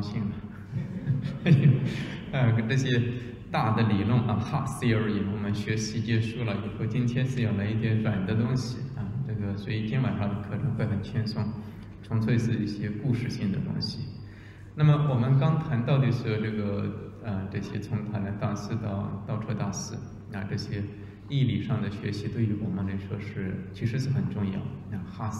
兴了。跟这些大的理论啊 ，hard theory 我们学习结束了以后，今天是要来一点软的东西啊。所以今天晚上的课程会很轻松，纯粹是一些故事性的东西。那么我们刚谈到的是这些从塔兰大师到道彻大师啊，这些义理上的学习对于我们来说其实是很重要。hard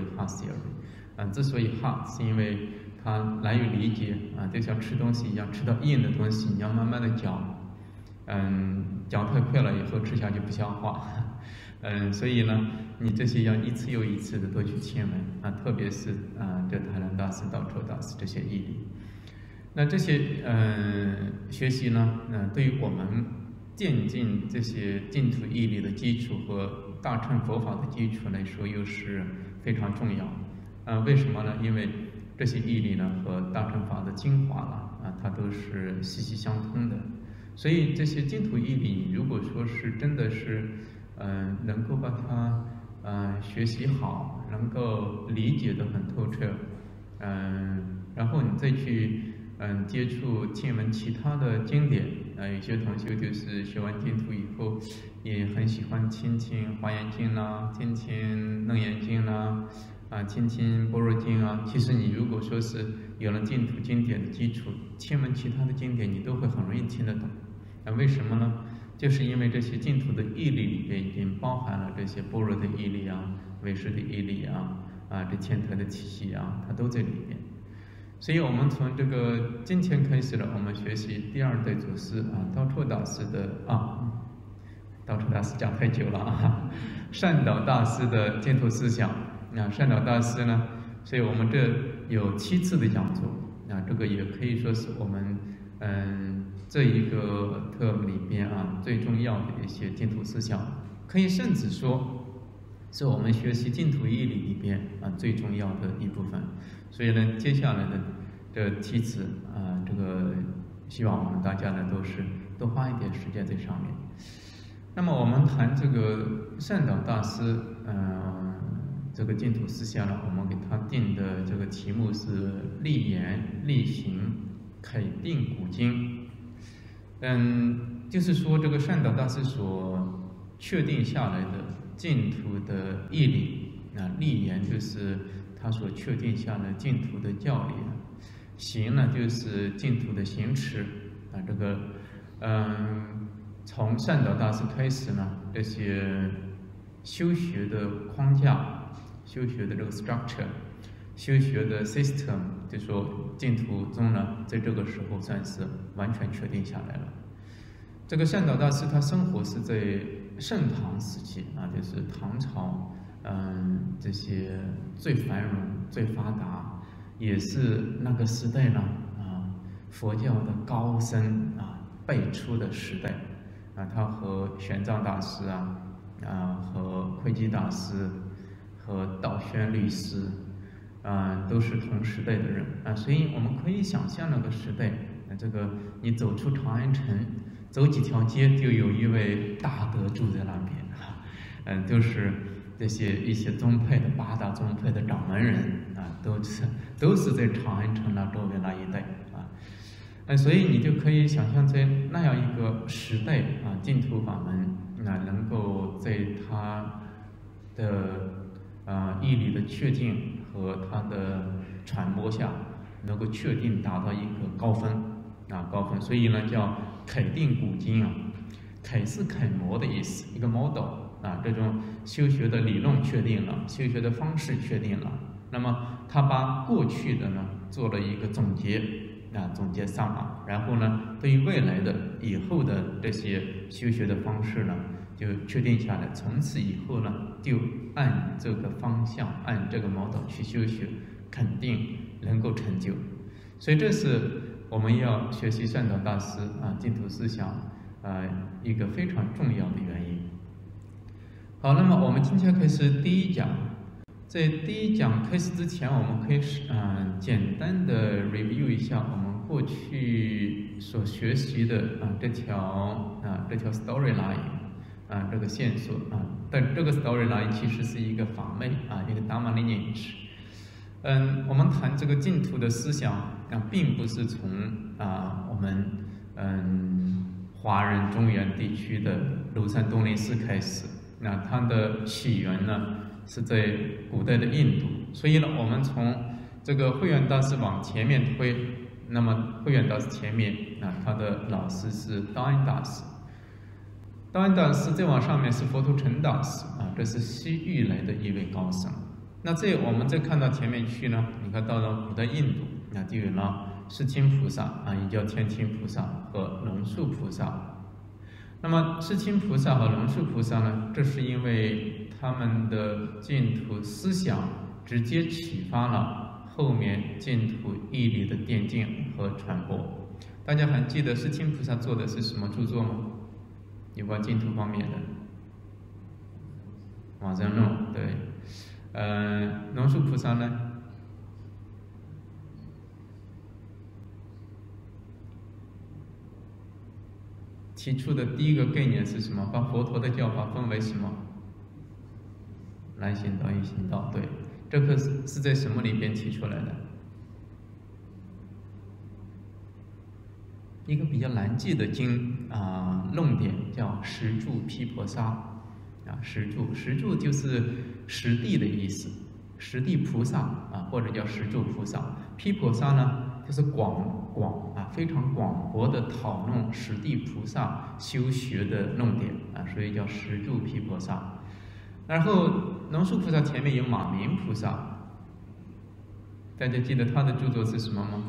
theory，之所以 hard 是因为它难以理解啊，就像吃东西一样，吃到硬的东西你要慢慢的嚼，嚼太快了以后吃下去不消化，所以呢，你这些要一次又一次的都去听闻啊，特别是这塔兰大师、道彻大师这些义理。那这些学习呢，对于我们渐进这些净土义理的基础和大乘佛法的基础来说，又是非常重要。为什么呢？因为这些义理呢和大乘法的精华它都是息息相通的。所以这些净土义理，如果说是真的是能够把它学习好，能够理解得很透彻，然后你再去接触听闻其他的经典，有些同学就是学完净土以后，也很喜欢听听华严经啦，听听楞严经啦，听听般若经啊。其实你如果说是有了净土经典的基础，听闻其他的经典，你都会很容易听得懂。为什么呢？就是因为这些净土的义理里边已经包含了这些般若的义理唯识的义理这天台的体系它都在里边。所以我们从这个今天开始了，我们学习第二代祖师道彻大师的道彻大师讲太久了善导大师的净土思想。善导大师呢，所以我们这有7次的讲座这个也可以说是我们这一个课里边最重要的一些净土思想，可以甚至说是我们学习净土义理里边最重要的一部分。所以呢，接下来的这题词这个希望我们大家呢都是多花一点时间在上面。那么我们谈这个善导大师这个净土思想呢，我们给他定的这个题目是立言立行肯定古今。就是说这个善导大师所确定下来的净土的义理立言就是他所确定下来净土的教理，行呢就是净土的行持这个从善导大师开始呢，这些修学的框架、修学的这个 structure、修学的 system， 就说净土宗呢，在这个时候算是完全确定下来了。这个善导大师他生活是在盛唐时期就是唐朝，这些最繁荣、最发达，也是那个时代呢佛教的高僧辈出的时代他和玄奘大师和慧基大师和道宣律师都是同时代的人所以我们可以想象那个时代，这个你走出长安城，走几条街就有一位大德住在那边都是这些一些宗派的8大宗派的掌门人都是在长安城周围那一带所以你就可以想象在那样一个时代净土法门能够在它的义理的确定和它的传播下，能够确定达到一个高分所以呢叫楷定古今楷是楷模的意思，一个 model 这种修学的理论确定了，修学的方式确定了，那么他把过去的呢做了一个总结总结上然后呢对于未来的以后的这些修学的方式呢就确定下来，从此以后呢就按这个方向按这个 model 去修学，肯定能够成就。所以这是我们要学习善导大师净土思想一个非常重要的原因。好，那么我们今天开始第一讲。在第一讲开始之前，我们可以简单的 review 一下我们过去所学习的这条 storyline 这个线索但这个 storyline 其实是一个法脉一个 Dharma lineage 我们谈这个净土的思想并不是从我们华人中原地区的庐山东林寺开始，那它的起源呢是在古代的印度，所以呢，我们从这个慧远大师往前面推，那么慧远大师前面他的老师是道安大师，道安大师再往上面是佛图澄大师这是西域来的一位高僧。那我们再看到前面去呢，你看到了古代印度，就有了世亲菩萨也叫天亲菩萨和龙树菩萨。那么世亲菩萨和龙树菩萨呢，这是因为他们的净土思想直接启发了后面净土义理的奠定和传播。大家还记得世亲菩萨做的是什么著作吗？有关净土方面的往生论，对。龙树菩萨呢，提出的第一个概念是什么？把佛陀的教法分为什么？难行道、易行道。对，这个是在什么里边提出来的？一个比较难记的经论点叫十住毗婆沙十住就是十地的意思，十地菩萨或者叫十住菩萨。毗婆沙呢，就是非常广博的讨论十地菩萨修学的论点所以叫十住毗婆沙。然后龙树菩萨前面有马明菩萨，大家记得他的著作是什么吗？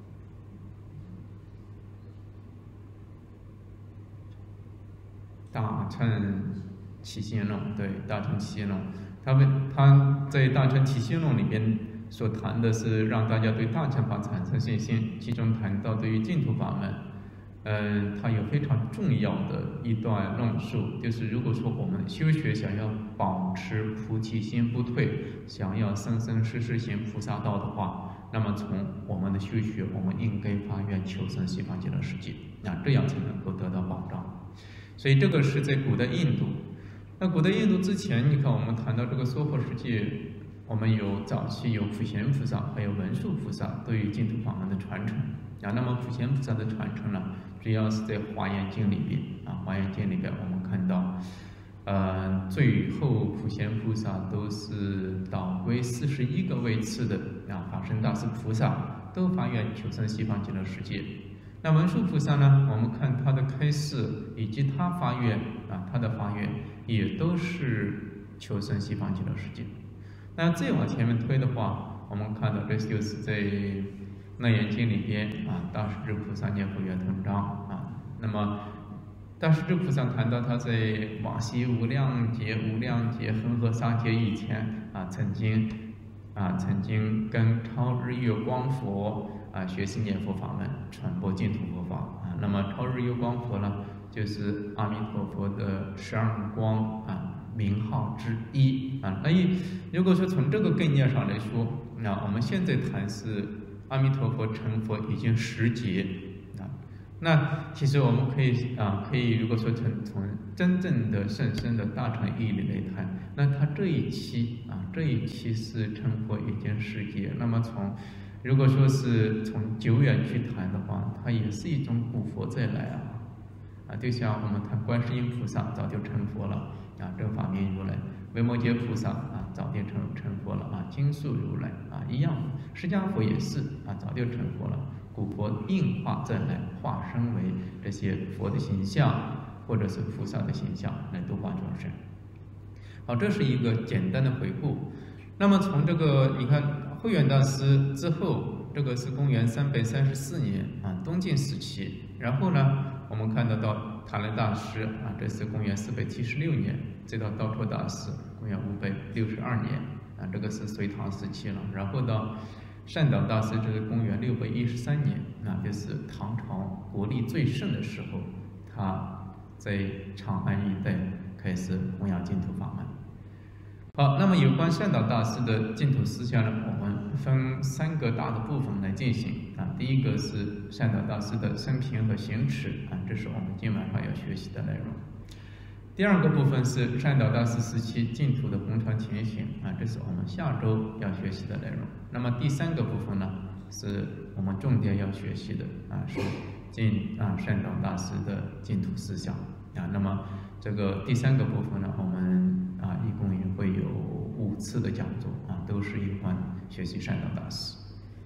大乘起信论，对，大乘起信论，他在大乘起信论里边所谈的是让大家对大乘法产生信心，其中谈到对于净土法门，它有非常重要的一段论述，就是如果说我们修学想要保持菩提心不退，想要生生世世行菩萨道的话，那么从我们的修学，我们应该发愿求生西方极乐世界，这样才能够得到保障。所以这个是在古代印度。那古代印度之前，你看我们谈到这个娑婆世界，我们早期有普贤菩萨，还有文殊菩萨对于净土法门的传承那么普贤菩萨的传承呢，主要是在华严经里边华严经里边我们看到最后普贤菩萨都是导归41个位次的法身大士菩萨，都发愿求生西方极乐世界。那文殊菩萨呢，我们看他的开示以及他发愿他的发愿也都是求生西方极乐世界。那再往前面推的话，我们看到这就是在楞严经里边大势至菩萨念佛圆通章那么大势至菩萨谈到他在往昔无量劫恒河沙劫以前曾经跟超日月光佛学习念佛法门，传播净土佛法那么超日月光佛呢，就是阿弥陀佛的12光名号之一所以如果说从这个概念上来说，我们现在谈是阿弥陀佛成佛已经10劫那其实我们可以如果说从真正的甚深的大乘义理来谈，那他这一期是成佛已经10劫，那么如果说是从久远去谈的话，它也是一种古佛再来就像我们谈观世音菩萨早就成佛了正法明如来，维摩诘菩萨早就成佛了经素如来一样，释迦佛也是早就成佛了，古佛应化再来，化身为这些佛的形象或者是菩萨的形象来度化众生。好，这是一个简单的回顾。那么从这个你看慧远大师之后，这个是公元334年东晋时期，然后呢我们看到塔兰大师这是公元476年，再到道绰大师公元562年这个是隋唐时期了，然后到善导大师这是公元613年，就是唐朝国力最盛的时候，他在长安一带开始弘扬净土法门。好，那么有关善导大师的净土思想呢，我们分3个大的部分来进行第一个是善导大师的生平和行持这是我们今晚上要学习的内容。 第二个部分是善导大师时期净土的红传前行啊，这是我们下周要学习的内容。那么第三个部分呢，是我们重点要学习的啊，是善导大师的净土思想啊。那么这个第三个部分呢，我们一共也会有5次的讲座啊，都是有关学习善导大师。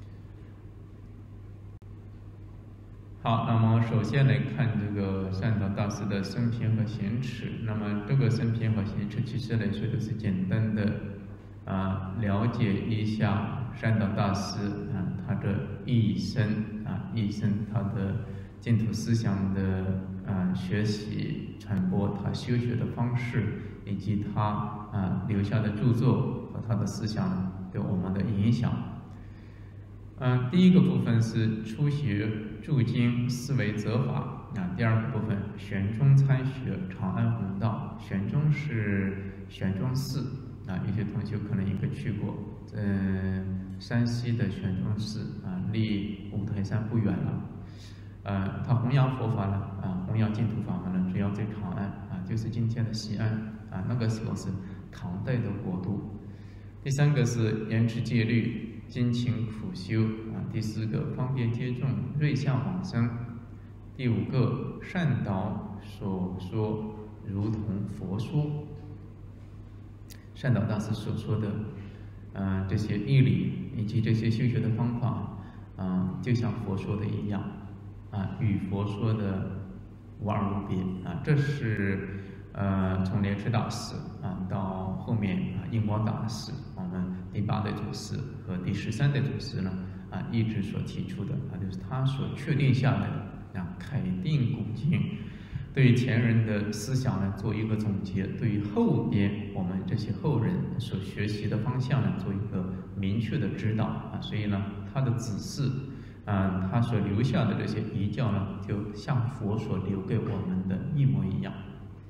好，那么首先来看这个善导大师的生平和行持。那么这个生平和行持，其实来说都是简单的了解一下善导大师他的一生他的净土思想的学习传播，他修学的方式，以及他留下的著作和他的思想对我们的影响。第一个部分是初学注经思维责法第二个部分玄宗参学长安弘道。玄宗是玄宗寺有些同学可能应该去过，山西的玄宗寺离五台山不远了。他弘扬佛法呢弘扬净土法门呢，主要在长安就是今天的西安那个时候是唐代的国都。第三个是严持戒律，精勤苦修第四个方便接众，瑞相往生。第五个善导所说如同佛说，善导大师所说的这些义理以及这些修学的方法就像佛说的一样与佛说的无二无别这是从莲池大师到后面印光大师，我们第8代祖师和第13代祖师呢一直所提出的就是他所确定下来的楷定古今，对于前人的思想呢做一个总结，对于后边我们这些后人所学习的方向呢做一个明确的指导所以呢他的指示他所留下的这些遗教呢，就像佛所留给我们的一模一样。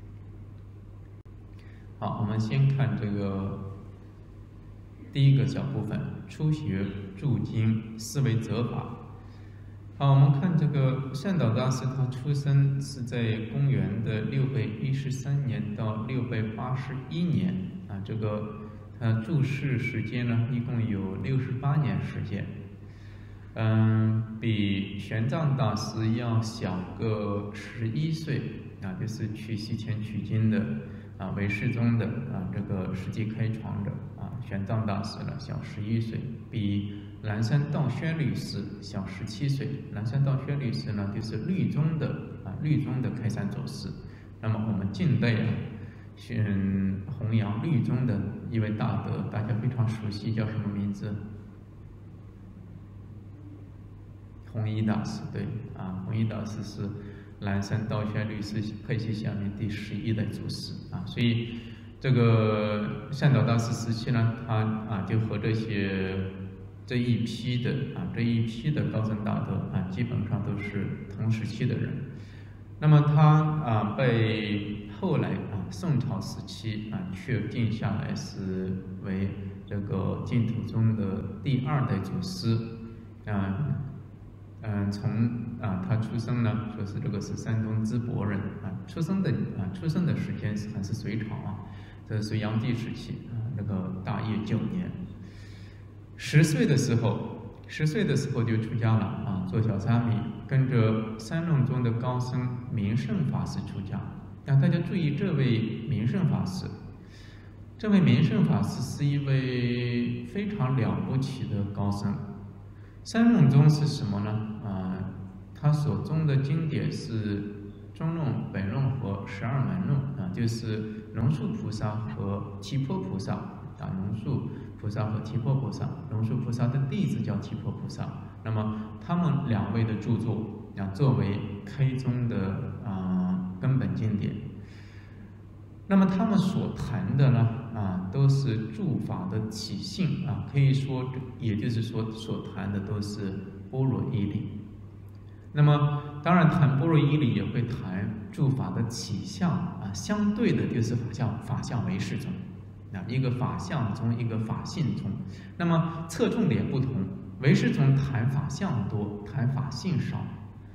好，我们先看这个第一个小部分，初学注经思维责法。好，我们看这个善导大师，他出生是在公元的613年到681年这个住世时间呢，一共有68年时间。比玄奘大师要小个11岁就是去西天取经的唯识宗的这个实际开创者玄奘大师呢小11岁，比南山道宣律师小17岁。南山道宣律师呢就是律宗的开山祖师。那么我们近代弘扬律宗的一位大德，大家非常熟悉，叫什么名字？弘一大师。对弘一大师是南山道宣律师派系下面第11代祖师所以这个善导大师时期呢，他就和这一批的高僧大德基本上都是同时期的人。那么他被后来宋朝时期确定下来是为这个净土宗的第2代祖师从他出生呢，说是这个是山东淄博人出生的时间还是隋朝这是隋炀帝时期那个大业9年。10岁的时候就出家了做小沙弥，跟着三论宗的高僧明胜法师出家。大家注意这位明胜法师是一位非常了不起的高僧。三论宗是什么呢？他所宗的经典是中论、本论和12门论就是龙树菩萨和提婆菩萨龙树菩萨和提婆菩萨，龙树菩萨的弟子叫提婆菩萨。那么他们2位的著作作为开宗的根本经典。那么他们所谈的呢都是诸法的起性可以说也就是说所谈的都是般若义理。那么当然谈般若义理也会谈诸法的起相相对的就是法相唯识宗一个法相宗，一个法性宗。那么侧重点不同，唯识宗谈法相多，谈法性少。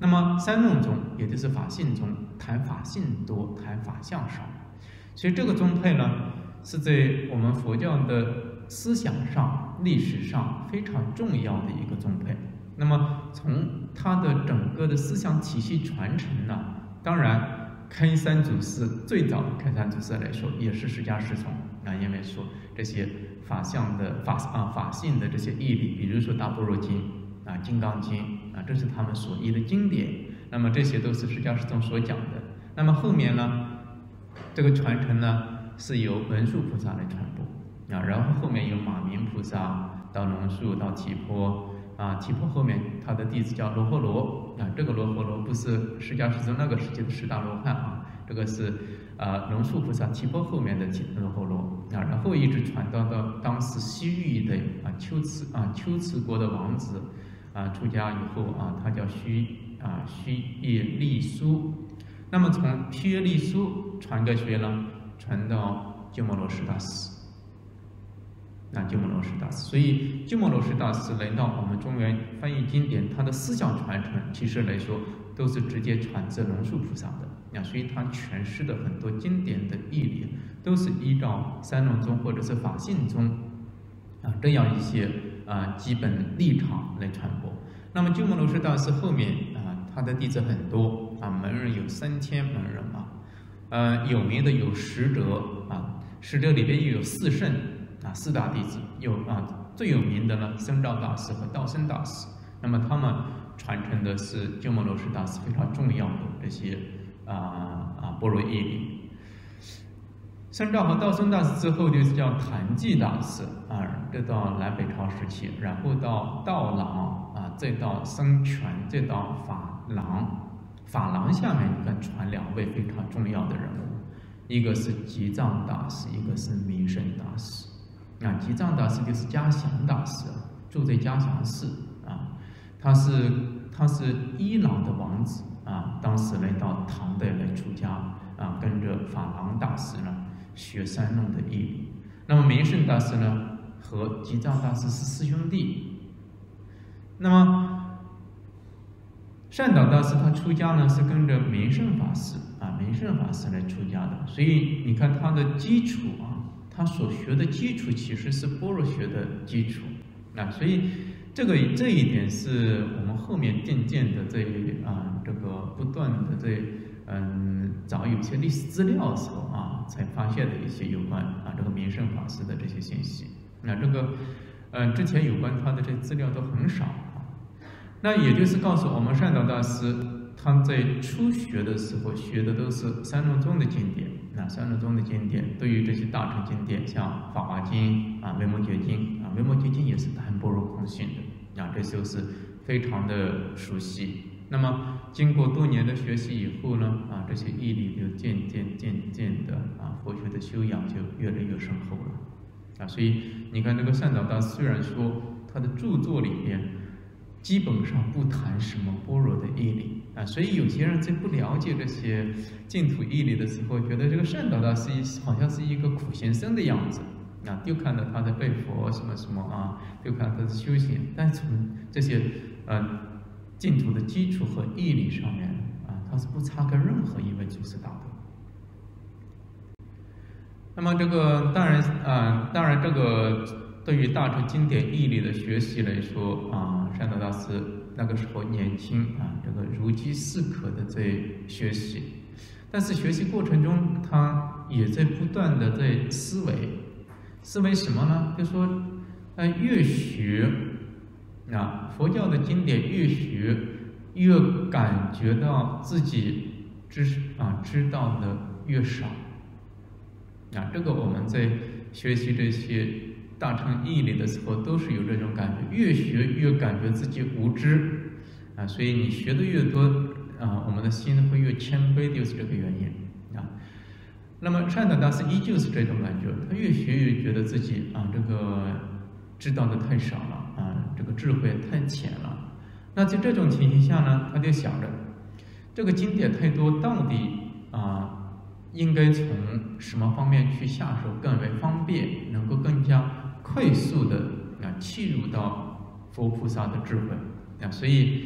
那么三论宗，也就是法性宗，谈法性多，谈法相少。所以这个宗派呢，是在我们佛教的思想上、历史上非常重要的一个宗派。那么从它的整个的思想体系传承呢，当然开山祖师最早的开山祖师来说，也是释迦师从啊，因为说这些法相的法性的这些义理，比如说大般若经啊、金刚经啊，这是他们所译的经典。那么这些都是释迦师从所讲的。那么后面呢，这个传承呢是由文殊菩萨来传播啊，然后后面有马明菩萨到龙树到提婆。提婆后面他的弟子叫罗睺罗啊，这个罗睺罗不是释迦师从那个时期的十大罗汉啊，这个是龙树菩萨提婆后面的罗睺罗啊，然后一直传到当时西域的龟兹国的王子出家以后他叫须耶利苏，那么从须耶利苏传个学呢，传到鸠摩罗什大师。鸠摩罗什大师，所以鸠摩罗什大师来到我们中原翻译经典，他的思想传承其实来说都是直接传自龙树菩萨的所以他诠释的很多经典的义理都是依照三论宗或者是法性宗这样一些基本立场来传播。那么鸠摩罗什大师后面他的弟子很多门人有3000门人有名的有10哲10哲里边又有4圣。4大弟子有最有名的呢，僧肇大师和道生大师。那么他们传承的是鸠摩罗什大师非常重要的这些般若义理。僧肇和道生大师之后就是叫昙寂大师这到南北朝时期，然后到道朗再到僧权，再到法廊。法廊下面你看传2位非常重要的人物，一个是吉藏大师，一个是弥胜大师。吉藏大师就是嘉祥大师住在嘉祥寺他是伊朗的王子当时来到唐代来出家跟着法廊大师呢学三论的义理。那么弥胜大师呢和吉藏大师是师兄弟。那么善导大师他出家呢是跟着弥胜法师来出家的，所以你看他的基础他所学的基础其实是般若学的基础所以这一点是我们后面渐渐的这个不断的找有些历史资料的时候才发现的一些有关这个弥胜法师的这些信息。这个之前有关他的这资料都很少那也就是告诉我们善导大师他在初学的时候学的都是三论宗的经典三论宗的经典对于这些大乘经典，像《法华经》《维摩诘经》维摩诘经也是谈般若空性的这就是非常的熟悉。那么经过多年的学习以后呢这些义理就渐渐的佛学的修养就越来越深厚了所以你看这个善导大师虽然说他的著作里边基本上不谈什么般若的义理所以有些人在不了解这些净土义理的时候，觉得这个善导大师好像是一个苦行僧的样子就看到他在背佛什么什么就看他的修行，但从这些净土的基础和义理上面他是不差跟任何一位祖师大德。那么这个当然这个对于大乘经典义理的学习来说善导大师那个时候年轻这个如饥似渴的在学习，但是学习过程中他也在不断的在思维什么呢？就说越学佛教的经典越学越感觉到自己知道的越少这个我们在学习这些大乘义理的时候都是有这种感觉，越学越感觉自己无知所以你学的越多我们的心会越谦卑，就是这个原因那么善导大师依旧是这种感觉，他越学越觉得自己这个知道的太少了这个智慧太浅了。那在这种情形下呢，他就想着这个经典太多，到底应该从什么方面去下手更为方便，能够更加快速的契入到佛菩萨的智慧所以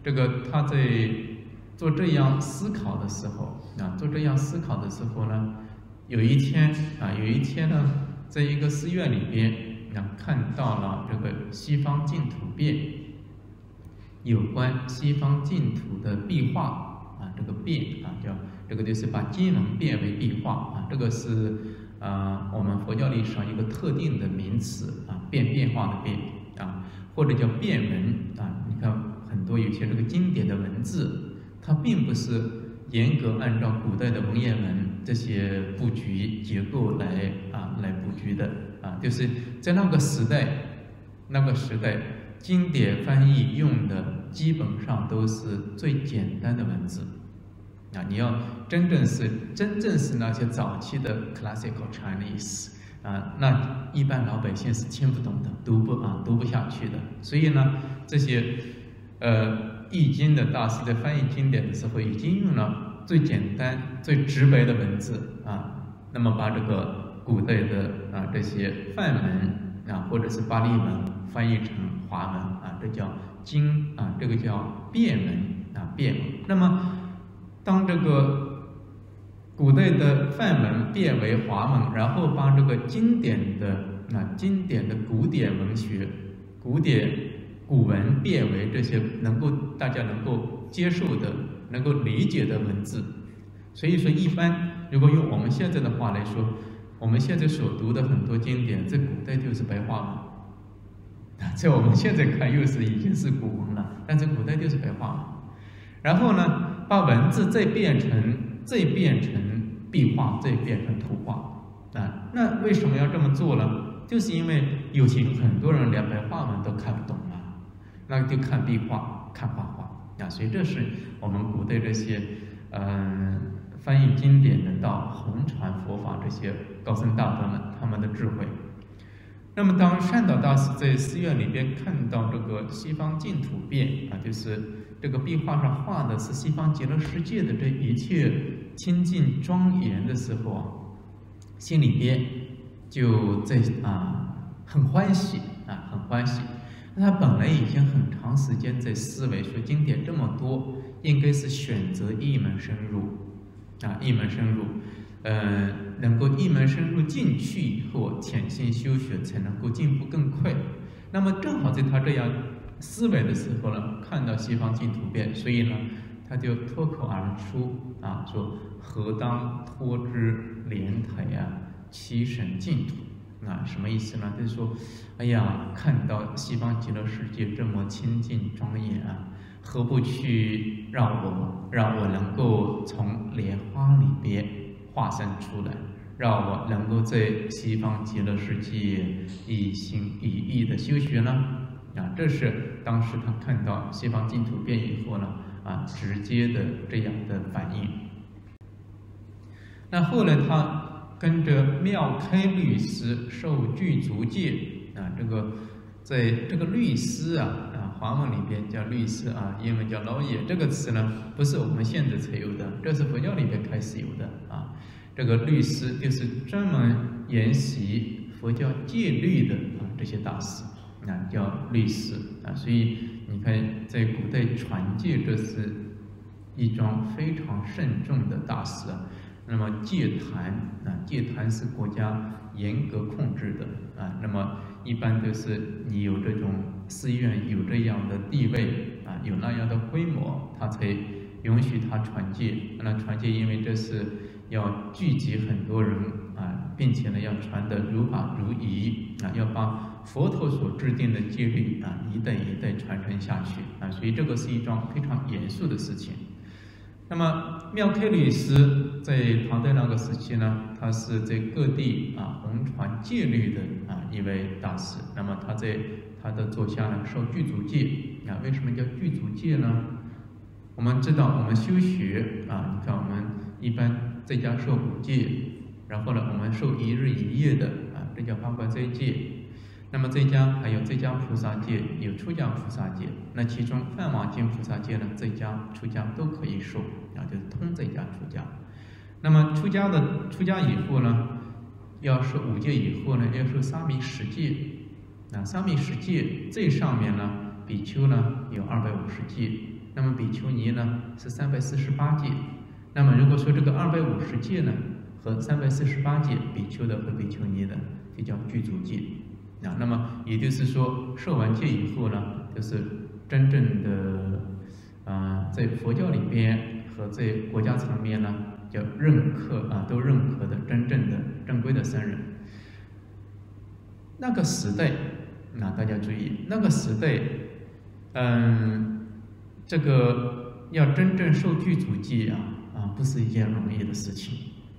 这个他在做这样思考的时候呢，有一天呢，在一个寺院里边看到了这个西方净土变，有关西方净土的壁画这个变叫这个就是把经文变为壁画这个是我们佛教历史上一个特定的名词变化的变或者叫变文你看很多有些这个经典的文字，它并不是严格按照古代的文言文这些布局结构来布局的就是在那个时代，经典翻译用的基本上都是最简单的文字你要真正是那些早期的 classical Chinese那一般老百姓是听不懂的，读不下去的。所以呢，这些易经的大师在翻译经典的时候，已经用了最简单、最直白的文字那么把这个古代的这些梵文或者是巴利文翻译成华文这叫经这个叫变文变文。那么当这个古代的梵文变为华文，然后把这个经典的古典文学、古文变为这些大家能够接受的、能够理解的文字。所以说，一般如果用我们现在的话来说，我们现在所读的很多经典，在古代就是白话文在我们现在看已经是古文了，但在古代就是白话文。然后呢，把文字再变成壁画，再变成图画那为什么要这么做呢？就是因为很多人连白话文都看不懂那就看壁画、看画画所以这是我们古代这些翻译经典的到弘传佛法这些高僧大德们他们的智慧。那么当善导大师在寺院里边看到这个西方净土变就是这个壁画上画的是西方极乐世界的这一切清净庄严的时候心里边就在很欢喜很欢喜。他本来已经很长时间在思维说，经典这么多，应该是选择一门深入能够一门深入进去以后，潜心修学才能够进步更快。那么正好在他这样思维的时候呢，看到西方净土变，所以呢，他就脱口而出说何当脱之莲台七神净土什么意思呢？就是说，哎呀，看到西方极乐世界这么清净庄严何不去让我能够从莲花里边化身出来，让我能够在西方极乐世界一心一意的修学呢？这是当时他看到西方净土变以后呢直接的这样的反应。那后来他跟着妙开律师受具足戒这个在这个律师华文里边叫律师英文叫 lawyer 这个词呢，不是我们现在才有的，这是佛教里边开始有的这个律师就是专门研习佛教戒律的这些大师叫律师所以你看，在古代传戒，这是一桩非常慎重的大事那么戒坛是国家严格控制的那么一般都是你有这种寺院有这样的地位有那样的规模，它才允许它传戒。那传戒，因为这是要聚集很多人并且呢要传得如法如仪要把佛陀所制定的戒律一代一代传承下去所以这个是一桩非常严肃的事情。那么妙开律师在唐代那个时期呢，他是在各地弘传戒律的一位大师。那么他在他的座下呢受具足戒为什么叫具足戒呢？我们知道我们修学你看我们一般在家受5戒，然后呢我们受1日1夜的这叫八关斋戒。那么在家还有在家菩萨戒，有出家菩萨戒。那其中梵网经菩萨戒呢，在家出家都可以受就是通在家出家。那么出家以后呢，要受5戒以后呢，要受沙弥10戒。沙弥10戒最上面呢，比丘呢有250 戒，那么比丘尼呢是348戒。那么如果说这个250戒呢和348戒，比丘的和比丘尼的就叫具足戒啊。那么也就是说，受完戒以后呢，就是真正的在佛教里边和在国家层面呢，叫认可都认可的真正的正规的僧人。那个时代，大家注意，那个时代，这个要真正受具足戒不是一件容易的事情。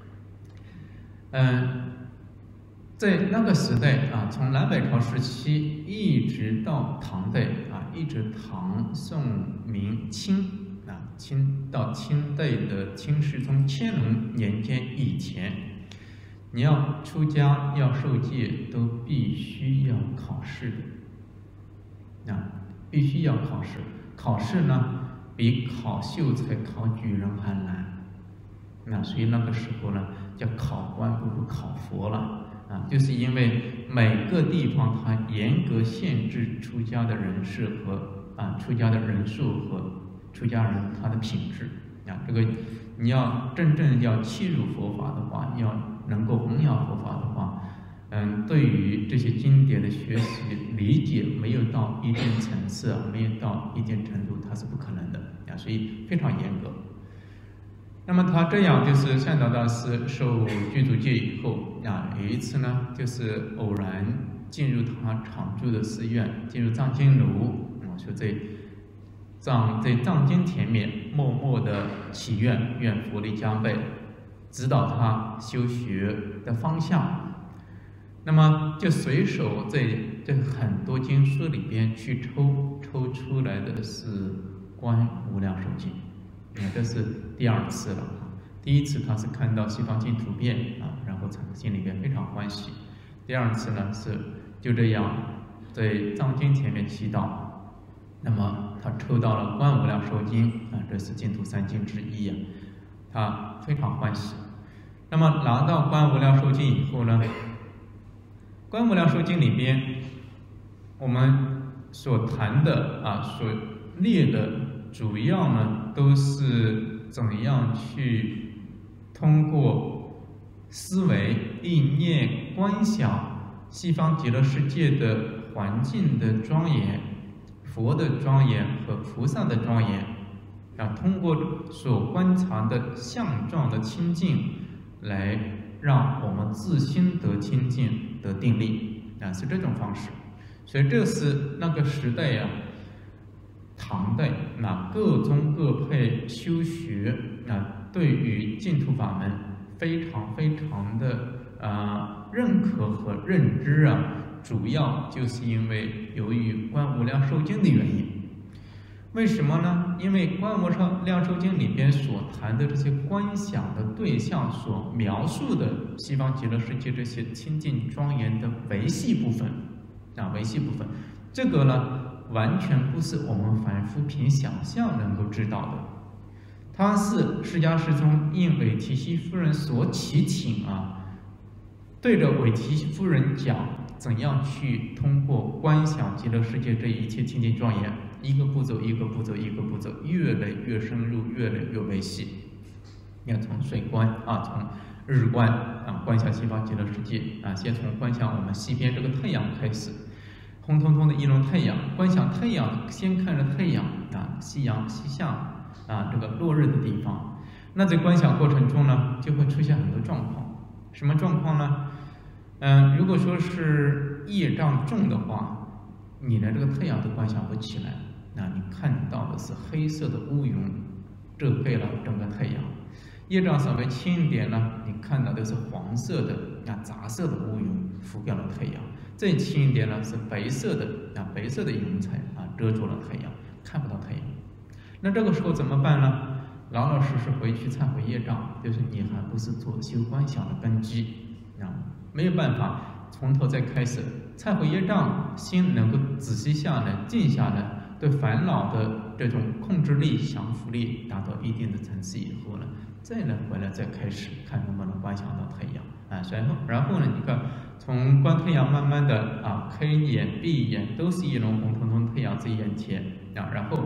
在那个时代从南北朝时期一直到唐代一直唐、宋、明、清清到清代的清世宗乾隆年间以前，你要出家要受戒都必须要考试的必须要考试。考试呢比考秀才、考举人还难所以那个时候呢叫考官不如考佛了就是因为每个地方它严格限制出家的人士和出家的人数和出家人他的品质这个你要真正要切入佛法的话，要能够弘扬佛法的话，对于这些经典的学习理解没有到一定层次没有到一定程度，它是不可能的所以非常严格。那么他这样就是善导大师受具足戒以后有一次呢，就是偶然进入他常住的寺院，进入藏经炉说在藏经前面默默的祈愿，愿佛力加倍，指导他修学的方向。那么就随手在这很多经书里边去抽出来的是《观无量寿经》这是第二次了。第一次他是看到西方净土变然后心里边非常欢喜。第二次呢是就这样在藏经前面祈祷，那么他抽到了《观无量寿经》这是净土三经之一他非常欢喜。那么拿到《观无量寿经》以后呢，《观无量寿经》里边我们所谈的所列的主要呢都是怎样去通过思维、意念、观想西方极乐世界的环境的庄严、佛的庄严和菩萨的庄严通过所观察的相状的清净来让我们自心得清净、得定力是这种方式。所以这是那个时代唐代各宗各派修学对于净土法门非常非常的认可和认知主要就是因为由于《观无量寿经》的原因。为什么呢？因为《观无量寿经》里边所谈的这些观想的对象所描述的西方极乐世界这些清净庄严的维系部分维系部分，这个呢完全不是我们凡夫凭想象能够知道的。它是释迦世宗应韦提希夫人所祈请对着韦提希夫人讲怎样去通过观想极乐世界这一切清净庄严，一个步骤一个步骤一个步骤，越来越深入，越来越维系。你要从水观从日观观想西方极乐世界先从观想我们西边这个太阳开始，红彤彤的一轮太阳，观想太阳，先看着太阳夕阳西下这个落日的地方。那在观想过程中呢，就会出现很多状况。什么状况呢？如果说是业障重的话，你连这个太阳都观想不起来，你看到的是黑色的乌云遮盖了整个太阳。业障稍微轻一点呢，你看到的是黄色的杂色的乌云覆盖了太阳。再轻一点呢是白色的白色的云彩遮住了太阳，看不到太阳。那这个时候怎么办呢？老老实实回去忏悔业障，就是你还不是做修观想的根基没有办法从头再开始忏悔业障，心能够仔细下来、静下来，对烦恼的这种控制力、降服力达到一定的层次以后呢，再能回来再开始看能不能观想到太阳然后呢，你看从观太阳慢慢的开眼闭眼都是一轮红彤彤太阳在眼前然后你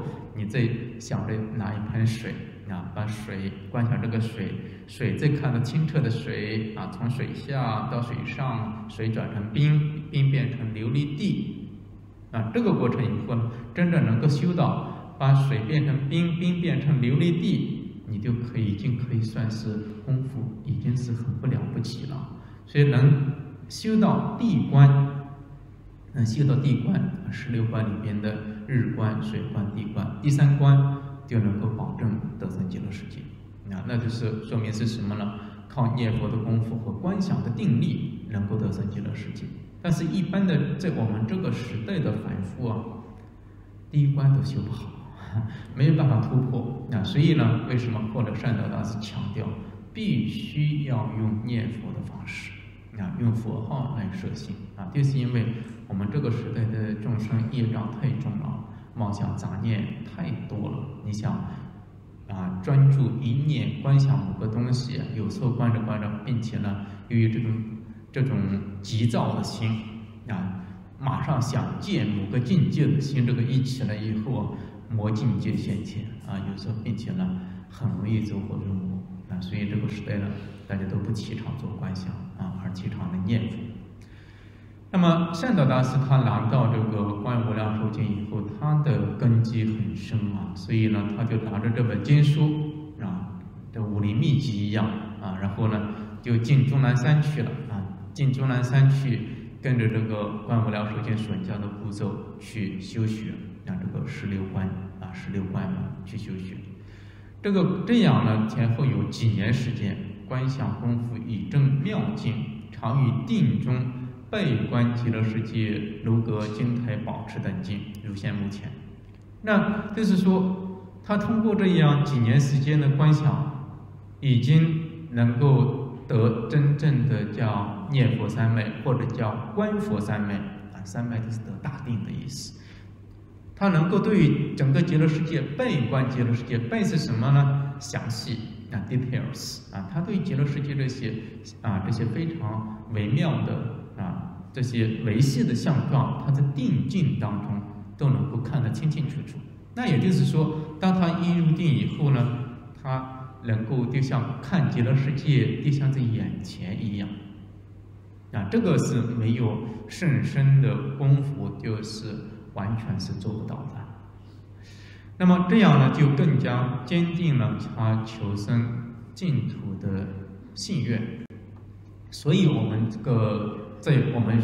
再想着拿一盆水啊，把水观想这个水再看到清澈的水啊，从水下到水上，水转成冰，冰变成琉璃地啊，这个过程以后呢，真正能够修到把水变成冰，冰变成琉璃地，你就已经可以算是功夫已经是很不了不起了。所以能修到地观，能修到地观，16观里边的日观、水观、地观，第3观就能够保证得生极乐世界。那就是说明是什么呢？靠念佛的功夫和观想的定力能够得生极乐世界。但是，一般的在我们这个时代的凡夫啊，第1关都修不好，没有办法突破。所以呢，为什么后来善导大师强调，必须要用念佛的方式用佛号来摄心就是因为我们这个时代的众生业障太重了，妄想杂念太多了。你想专注一念观想某个东西，有时候观着观着，并且呢，由于这种急躁的心马上想见某个境界的心，这个一起来以后魔境界现前有时候并且呢，很容易走火入魔所以这个时代呢，大家都不提倡做观想而提倡的念佛。那么善导大师他拿到这个《观无量寿经》以后，他的根基很深所以呢，他就拿着这本经书这武林秘籍一样然后呢，就进终南山去了进终南山去，跟着这个《观无量寿经》选教的步骤去修学这个16观16观去修学。这样呢，前后有几年时间，观想功夫以正妙境，常于定中倍观极乐世界、楼阁、金台、宝池等境，如现目前。那就是说，他通过这样几年时间的观想，已经能够得真正的叫念佛三昧，或者叫观佛三昧三昧就是得大定的意思。他能够对于整个极乐世界倍观极乐世界，倍是什么呢？详细details他对极乐世界这些非常微妙的这些维系的相状，他在定境当中都能够看得清清楚楚。那也就是说，当他一入定以后呢，他能够就像看极乐世界就像在眼前一样这个是没有甚深的功夫就是完全是做不到的。那么这样呢，就更加坚定了他求生净土的信愿。所以我们在我们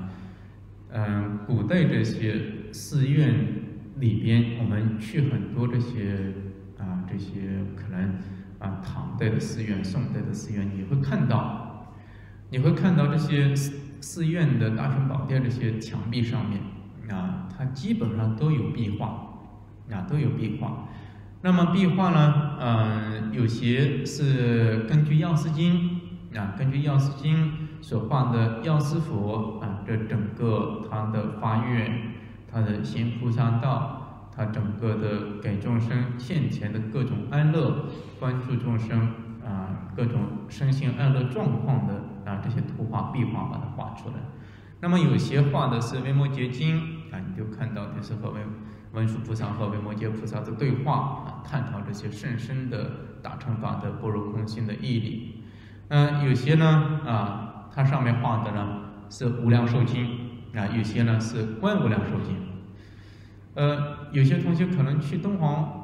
古代这些寺院里边，我们去很多这些可能唐代的寺院、宋代的寺院，你会看到这些寺院的大雄宝殿这些墙壁上面它基本上都有壁画都有壁画。那么壁画呢，有些是根据药师经根据药师经所画的药师佛这整个他的发愿，他的行菩萨道，他整个的给众生现前的各种安乐，关注众生各种身心安乐状况的这些图画壁画把它画出来。那么有些画的是维摩诘经你就看到就是和文殊菩萨和维摩诘菩萨的对话探讨这些甚深的大乘法的般若空性的义理。有些呢它上面画的呢是无量寿经有些呢是观无量寿经。有些同学可能去东皇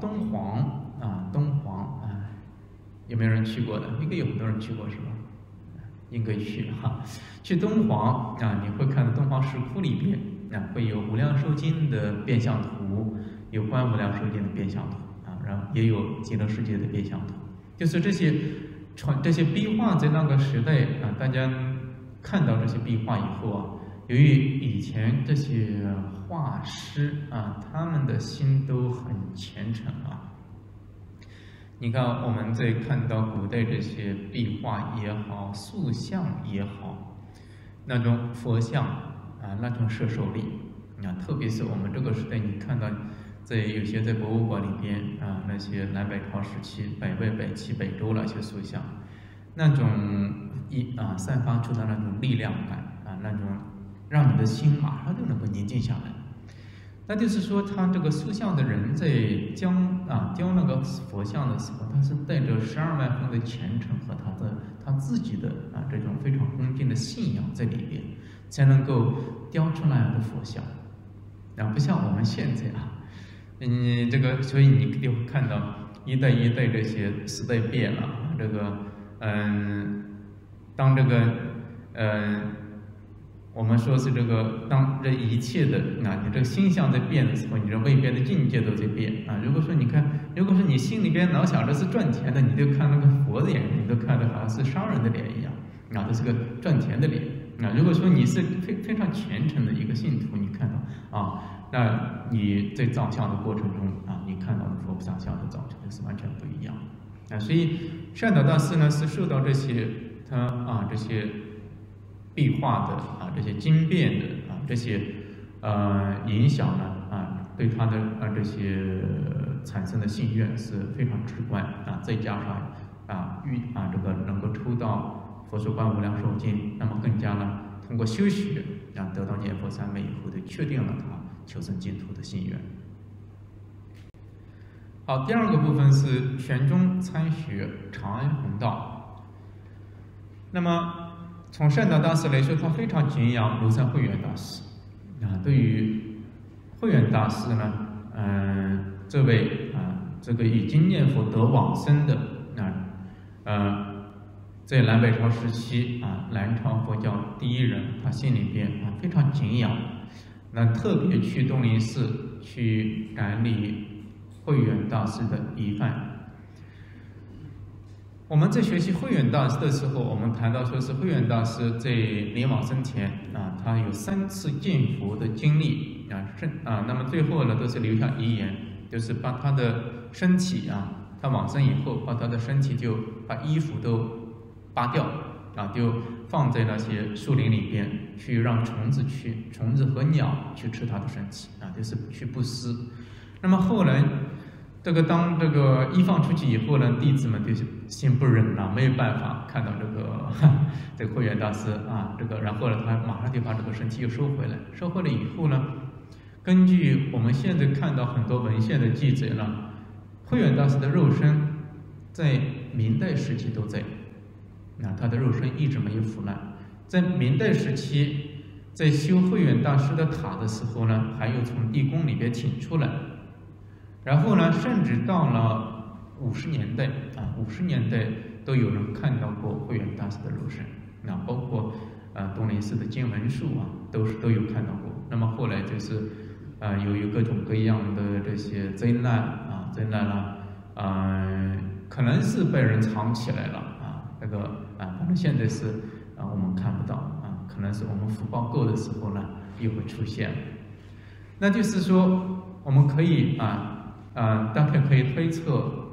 有没有人去过的？应该有很多人去过是吧？应该去去东皇你会看到东皇石窟里边会有无量寿经的变相图，有观无量寿经的变相图然后也有极乐世界的变相图。就是这些壁画在那个时代大家看到这些壁画以后由于以前这些画师他们的心都很虔诚你看我们在看到古代这些壁画也好，塑像也好，那种佛像那种摄受力特别是我们这个时代，你看到有些在博物馆里边那些南北朝时期北魏、北齐、北周那些塑像，那种散发出的那种力量感那种让你的心马上就能够宁静下来。 那就是说，他这个塑像的人在雕那个佛像的时候，他是带着12万分的虔诚和他自己的这种非常恭敬的信仰在里边，才能够雕出那样的佛像。不像我们现在这个，所以你就会看到一代一代这些时代变了，这个当这个我们说是这个，当这一切的你这个心象在变的时候，你这外边的境界都在变如果说你心里边老想着是赚钱的，你就看那个佛的眼睛，你都看着好像是商人的脸一样这是个赚钱的脸如果说你是非常虔诚的一个信徒，你看到那你在造像的过程中你看到的佛菩萨像的造成是完全不一样所以善导大师呢是受到这些这些壁画的这些经变的这些影响呢对他的这些产生的信愿是非常直观再加上这个能够抽到佛说观无量寿经，那么更加呢通过修学得到念佛三昧以后，就确定了他求生净土的心愿。好，第二个部分是玄宗参学长安弘道。那么从善导大师来说，他非常敬仰庐山慧远大师对于慧远大师呢，这位这个已经念佛得往生的在南北朝时期南朝佛教第一人，他心里边非常敬仰，那特别去东林寺去感礼慧远大师的遗范。我们在学习慧远大师的时候，我们谈到说是慧远大师在临往生前他有3次见佛的经历那么最后呢都是留下遗言，就是把他的身体他往生以后，把他的身体就把衣服都扒掉就放在那些树林里边去，让虫子和鸟去吃他的身体就是去布施。那么后来当这个一放出去以后呢，弟子们就是心不忍没有办法看到这个慧远大师然后呢他马上就把这个身体又收回来。收回来以后呢，根据我们现在看到很多文献的记载呢，慧远大师的肉身在明代时期都在他的肉身一直没有腐烂。在明代时期，在修慧远大师的塔的时候呢，还有从地宫里边请出来。然后呢，甚至到了50年代50年代都有人看到过慧远大师的肉身包括东林寺的经文树都有看到过。那么后来就是由于各种各样的这些灾难可能是被人藏起来了反正现在是我们看不到可能是我们福报够的时候呢又会出现。那就是说我们可以大概可以推测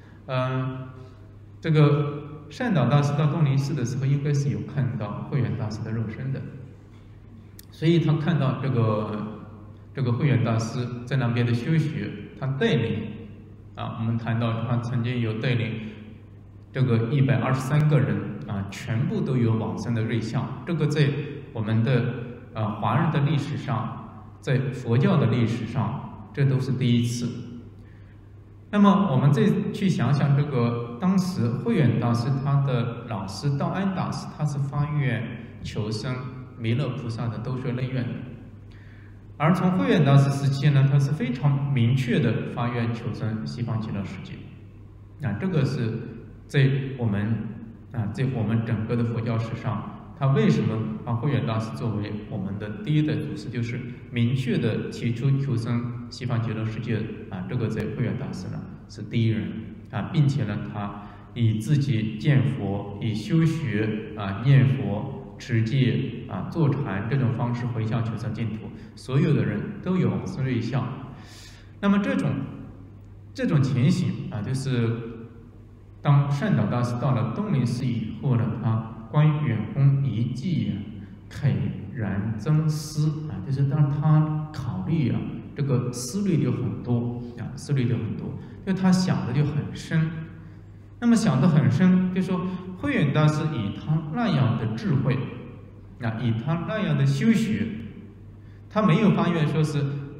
这个善导大师到东林寺的时候应该是有看到慧远大师的肉身的，所以他看到这个慧远大师在那边的修学，他带领我们谈到他曾经有带领这个123个人全部都有往生的瑞相。这个在我们的华人的历史上，在佛教的历史上，这都是第一次。那么我们再去想想，这个当时慧远大师他的老师道安大师，他是发愿求生弥勒菩萨的兜率内院的。而从慧远大师时期呢，他是非常明确的发愿求生西方极乐世界。这个是在我们整个的佛教史上，他为什么把慧远大师作为我们的第一代祖师，就是明确的提出求生西方极乐世界这个在慧远大师呢是第一人并且呢他以自己见佛、以修学念佛、持戒坐禅这种方式回向求生净土，所有的人都有往生瑞相。那么这种情形就是当善导大师到了东林寺以后呢，他观远公遗迹慨然增思就是当他考虑这个思虑就很多就他想的就很深。那么想得很深，就说慧远大师以他那样的智慧以他那样的修学，他没有发愿说是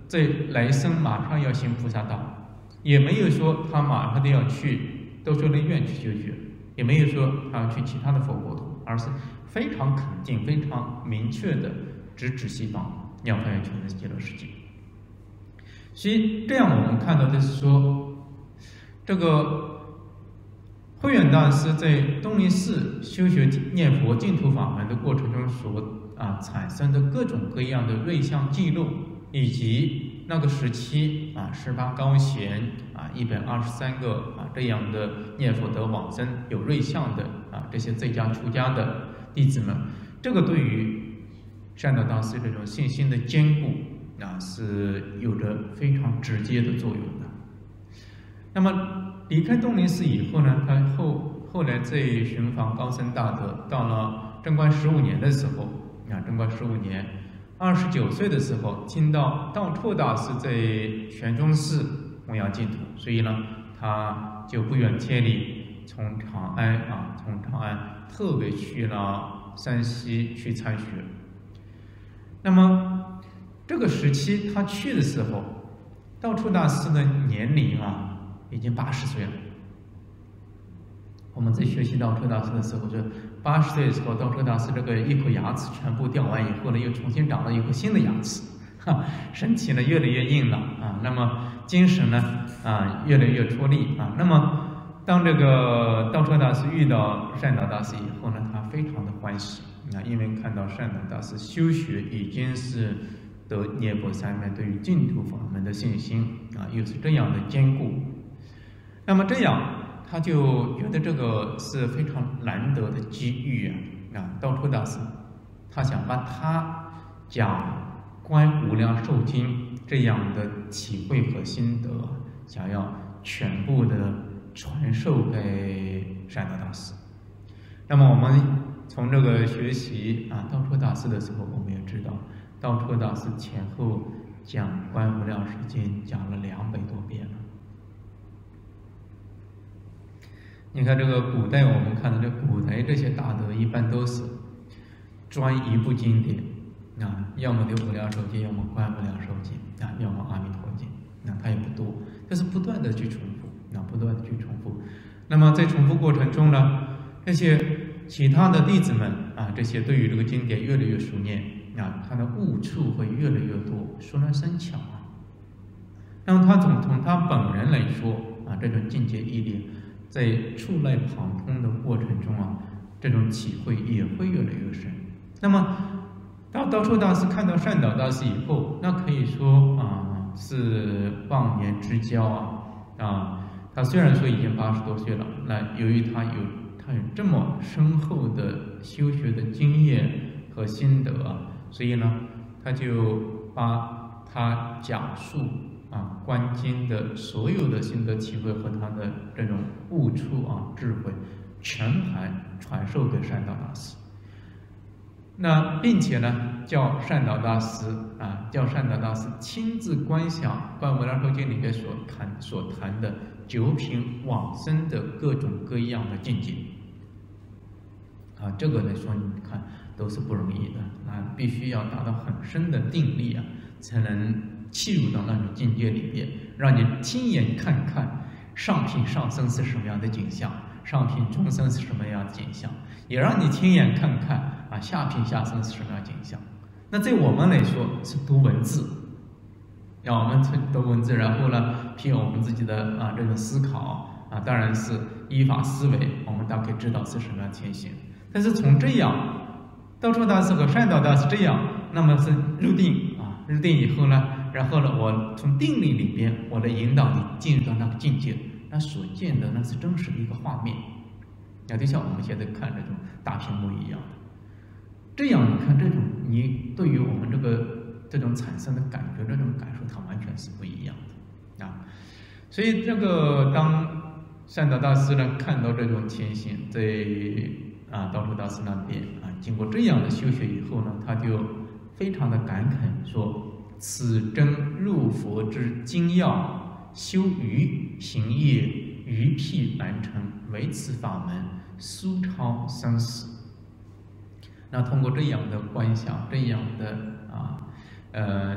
在来生马上要行菩萨道，也没有说他马上都要去兜率论院去修学，也没有说他要去其他的佛国土，而是非常肯定、非常明确的直指西方，要发愿求生极乐世界。所以这样我们看到的是说，这个慧远大师在东林寺修学念佛净土法门的过程中所产生的各种各样的瑞相记录，以及那个时期18高贤123个这样的念佛得往生有瑞相的这些在家出家的弟子们，这个对于善导大师这种信心的坚固是有着非常直接的作用的。那么离开东林寺以后呢，他后来在寻访高僧大德，到了贞观15年的时候，贞观15年29岁的时候，听到道绰大师在玄宗寺弘扬净土，所以呢，他就不远千里从长安特别去了山西去参学。那么这个时期他去的时候，道绰大师的年龄已经80岁了。我们在学习道绰大师的时候，就80岁的时候，道绰大师这个一口牙齿全部掉完以后呢，又重新长了一颗新的牙齿，身体呢越来越硬朗那么精神呢越来越出力那么当这个道绰大师遇到善导大师以后呢，他非常的欢喜因为看到善导大师修学已经是得涅槃三昧，对于净土法门的信心又是这样的坚固，那么这样他就觉得这个是非常难得的机遇道绰大师他想把他讲《观无量寿经》这样的体会和心得，想要全部的传授给善导大师。那么我们从这个学习道绰大师的时候，我们也知道道绰大师前后讲《观无量寿经》讲了200多遍了。你看这个古代，我们看到这古代这些大德一般都是专一部经典要么就无量寿经，要么观无量寿经要么阿弥陀经它也不多，但是不断的去重复不断的去重复。那么在重复过程中呢，这些其他的弟子们这些对于这个经典越来越熟练他的悟处会越来越多，熟能生巧那么他从他本人来说这种境界历练，在触类旁通的过程中这种体会也会越来越深。那么道绰大师看到善导大师以后，那可以说是忘年之交他虽然说已经80多岁了，那由于他有这么深厚的修学的经验和心得所以呢，他就把他讲述观经的所有的心得体会和他的这种悟处智慧，全盘传授给善导大师。那并且呢，叫善导大师亲自观想《观无量寿经》里面所谈的9品往生的各种各样的境界这个来说，你看都是不容易的必须要达到很深的定力才能契入到那种境界里边，让你亲眼看看上品上生是什么样的景象，上品中生是什么样的景象，也让你亲眼看看下品下生是什么样的景象。那对我们来说是读文字，让我们读文字，然后呢凭我们自己的这种思考当然是依法思维，我们大概知道是什么样的情形。但是从这样道绰大师和善导大师这样，那么是入定以后呢，然后呢我从定力里边我来引导你进入到那个境界，那所见的那是真实的一个画面就像我们现在看这种大屏幕一样的。这样你看，你对于我们这种产生的感觉，这种感受，它完全是不一样的所以这个当善导大师呢看到这种情形，在道绰大师那边经过这样的修学以后呢，他就非常的感慨说：“此真入佛之精要，修于行业，于辟凡尘，唯此法门，殊超生死。”那通过这样的观想，这样的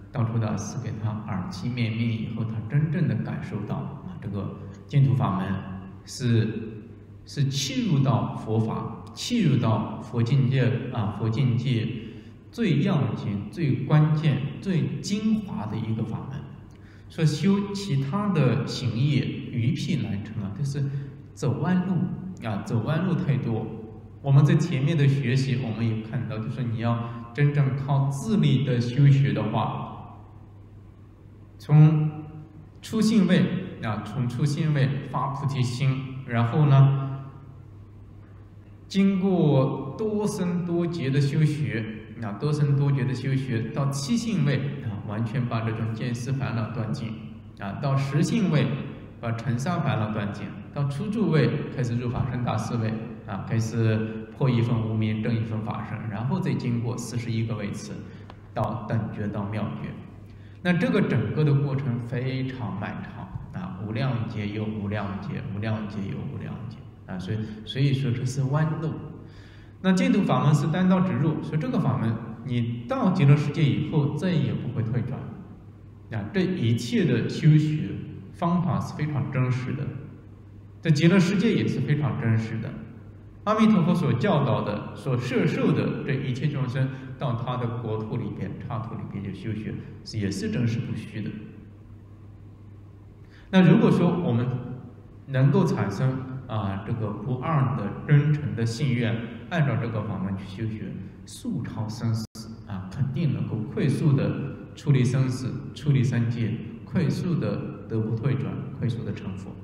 道绰大师给他耳提面命以后，他真正的感受到这个净土法门是契入到佛法，契入到佛境界佛境界最要紧、最关键、最精华的一个法门。说修其他的行业鱼屁难成都是走弯路走弯路太多。我们在前面的学习，我们也看到，就是你要真正靠自力的修学的话，从初信位发菩提心，然后呢，经过多生多劫的修学到七信位完全把这种见思烦恼断尽到十信位把尘沙烦恼断尽，到初住位开始入法身大思维开始破一分无明，证一分法身，然后再经过41个位次到等觉到妙觉。那这个整个的过程非常漫长无量劫有无量劫，无量劫有无量劫所以说这是弯路。那净土法门是单刀直入，所以这个法门你到极乐世界以后再也不会退转这一切的修学方法是非常真实的，在极乐世界也是非常真实的。阿弥陀佛所教导的、所摄受的这一切众生到他的国土里边、刹土里边去修学，也是真实不虚的。那如果说我们能够产生这个不二的真诚的信愿，按照这个法门去修学，速超生死肯定能够快速的处理生死、处理三界，快速的得不退转，快速的成佛。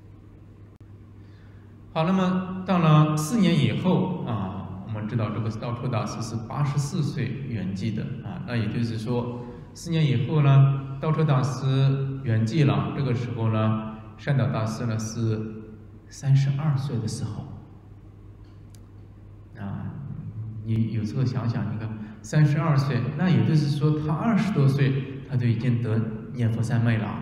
好，那么到了4年以后我们知道这个道绰大师是84岁圆寂的那也就是说4年以后呢，道绰大师圆寂了，这个时候呢，善导大师呢是32岁的时候你有时候想想，你看32岁，那也就是说他20多岁他就已经得念佛三昧了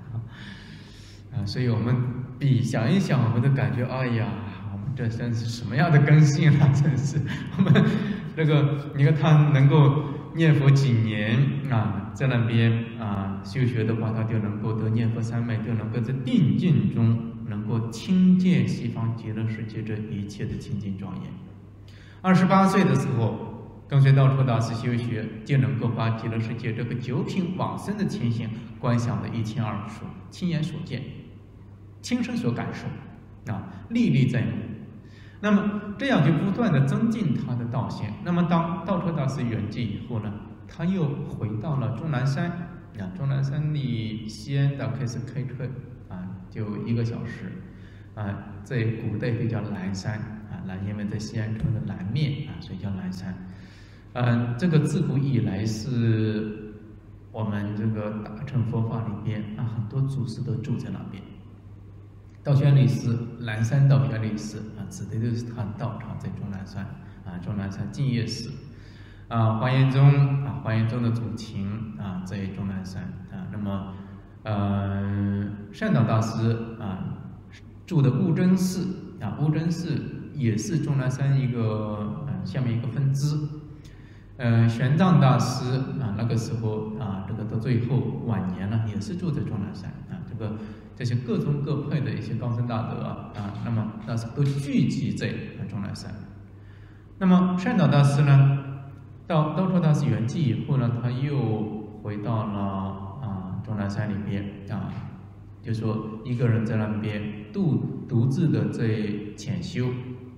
所以我们想一想，我们都感觉哎呀，我们这真是什么样的根性真是我们这个你看他能够念佛几年在那边修学的话，他就能够得念佛三昧，就能够在定境中能够亲见西方极乐世界这一切的清净庄严。28岁的时候，跟随道绰大师修学，就能够把极乐世界这个9品往生的情形观想得一清二楚，亲眼所见，亲身所感受历历在目。那么这样就不断的增进他的道行。那么当道绰大师圆寂以后呢，他又回到了终南山终南山离西安大概是开车就1个小时在古代就叫南山因为在西安城的南面所以叫南山。这个自古以来是我们这个大乘佛法里边很多祖师都住在那边。道宣律师，南山道宣律师指的就是他道场在终南山终南山净业寺华严宗的祖庭在终南山那么善导大师住的悟真寺悟真寺也是终南山一个下面一个分支。玄奘大师那个时候这个到最后晚年了，也是住在终南山这些各宗各派的一些高僧大德那么那是都聚集在终南山。那么善导大师呢，到道绰大师圆寂以后呢，他又回到了终南山里边就说一个人在那边独自的在潜修。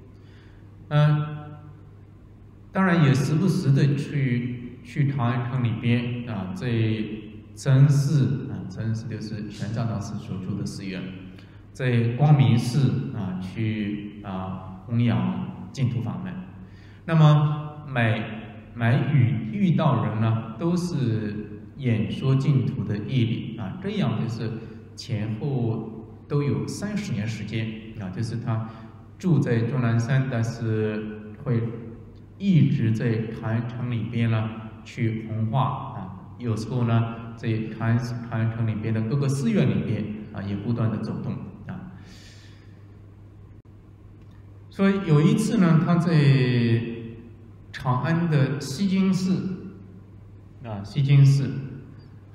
当然也时不时的去长安城里边在真寺真寺就是玄奘大师所住的寺院，在光明寺去弘扬净土法门。那么每遇到人呢，都是演说净土的义理这样就是前后都有30年时间就是他住在终南山，但是会一直在长安城里边呢去弘化有时候呢在长安城里边的各个寺院里边也不断的走动所以有一次呢，他在长安的西京寺西京寺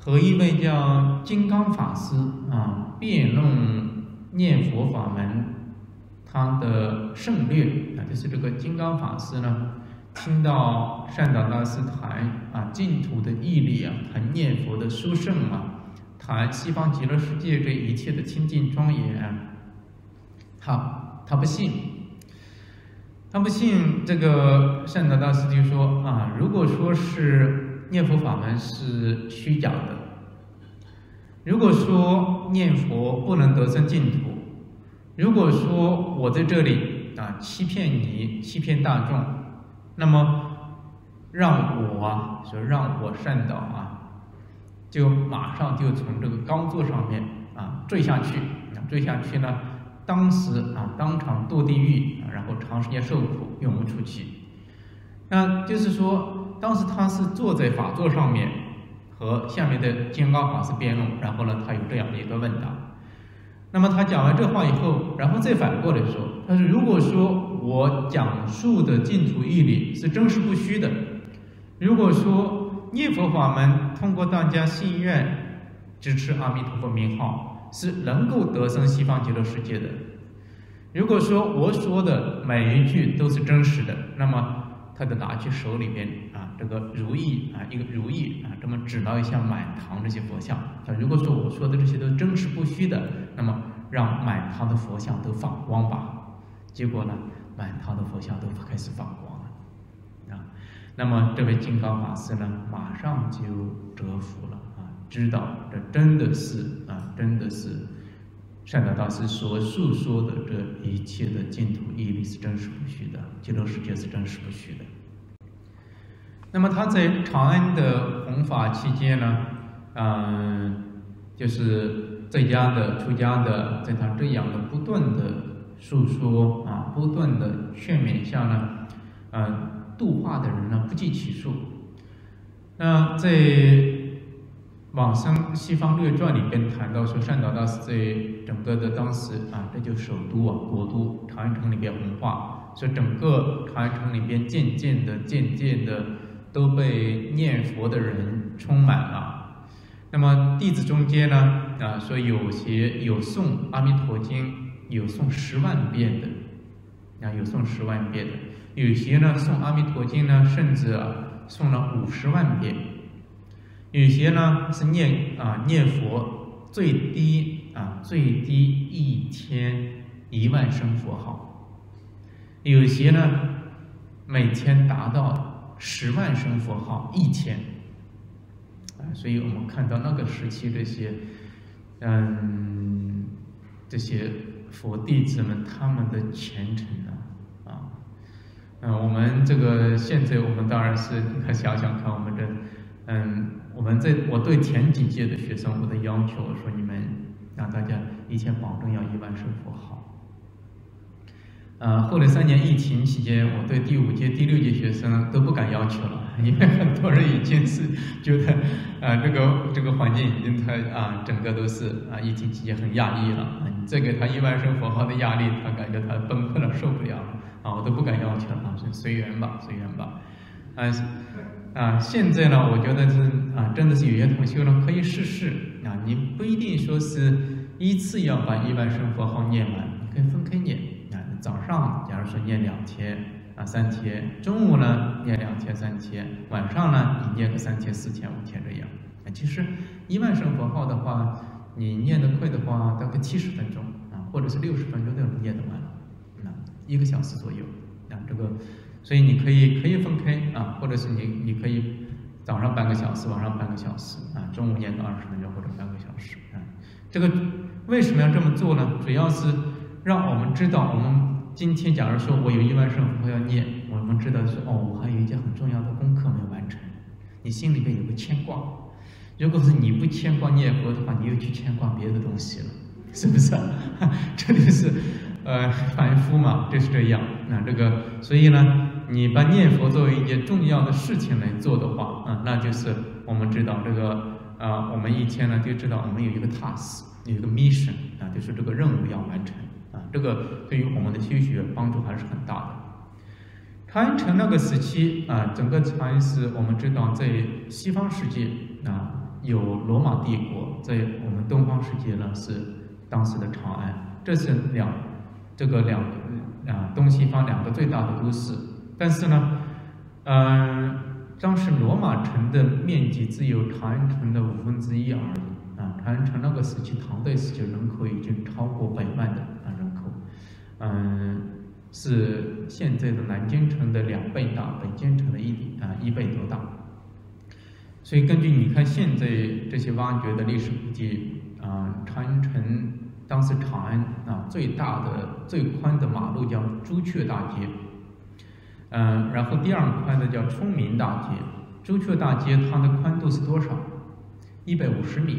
和一位叫金刚法师辩论念佛法门他的胜略就是这个金刚法师呢，听到善导大师谈净土的义理谈念佛的殊胜谈西方极乐世界这一切的清净庄严，他不信。他不信，这个善导大师就说如果说是念佛法门是虚假的，如果说念佛不能得生净土，如果说我在这里欺骗你，欺骗大众，那么让我善导就马上就从这个高座上面坠下去，坠下去呢，当时当场堕地狱，然后长时间受苦，永无出期。那就是说，当时他是坐在法座上面，和下面的金刚法师辩论，然后呢，他有这样的一个问答。那么他讲完这话以后，然后再反过来说，他说：如果说我讲述的净土义理是真实不虚的，如果说念佛法门通过大家信愿支持阿弥陀佛名号，是能够得生西方极乐世界的。如果说我说的每一句都是真实的，那么他就拿去手里边这个如意一个如意这么指了一下满堂这些佛像。如果说我说的这些都真实不虚的，那么让满堂的佛像都放光吧。结果呢，满堂的佛像都开始放光了那么这位金刚法师呢，马上就折服了知道这真的是善导大师所述说的这一切的净土义理是真实不虚的，极乐世界是真实不虚的。那么他在长安的弘法期间呢，就是在家的、出家的，在他这样的不断的述说不断的劝勉下呢，度化的人呢不计其数。那在《往生西方略传》里边谈到说，善导大师在整个的当时这就首都国都长安城里边弘化，所以整个长安城里边渐渐的都被念佛的人充满了。那么弟子中间呢，说有些有诵《阿弥陀经》有诵10万遍的，有诵10万遍的，有些呢诵《阿弥陀经》呢，甚至诵了50万遍。有些呢是念佛最低一天1万声佛号，有些呢每天达到10万声佛号1天。所以我们看到那个时期这些佛弟子们他们的虔诚我们这个现在我们当然是想想看，我们我对前几届的学生我的要求，我说你们让大家一天保证要1万声佛号。后来3年疫情期间，我对第5届、第6届学生都不敢要求了，因为很多人已经是觉得这个环境已经整个都是疫情期间很压抑了，你再给他1万声佛号的压力，他感觉他崩溃了，受不了了我都不敢要求了随缘吧。现在呢，我觉得是真的是有些同学呢可以试试你不一定说是一次要把1万声佛号念完，你可以分开念早上假如说念2天3天，中午呢念2天3天，晚上呢你念个3天4天5天这样。其实1万声佛号的话，你念得快的话，大概70分钟或者是60分钟都能念得完1个小时左右所以你可以分开或者是你可以早上半个小时，晚上半个小时中午念个20分钟或者半个小时这个为什么要这么做呢？主要是让我们知道，我们今天假如说我有1万声佛号要念，我们知道说我还有一件很重要的功课没有完成，你心里边有个牵挂。如果是你不牵挂念佛的话，你又去牵挂别的东西了，是不是这里是凡夫嘛，就是这样所以呢，你把念佛作为一件重要的事情来做的话那就是我们知道我们一天呢就知道我们有一个 task， 有一个 mission 就是这个任务要完成这个对于我们的修学帮助还是很大的。长安城那个时期整个长安市我们知道在西方世界有罗马帝国，在我们东方世界呢是当时的长安，这是东西方两个最大的都市。但是呢，当时罗马城的面积只有长安城的1/5而已啊。长安城那个时期，唐代时期人口已经超过100万的人口，是现在的南京城的2倍大，北京城的1倍多大。所以根据你看现在这些挖掘的历史古迹长安城当时长安最大的最宽的马路叫朱雀大街，然后第2宽的叫崇明大街。朱雀大街它的宽度是多少？150米。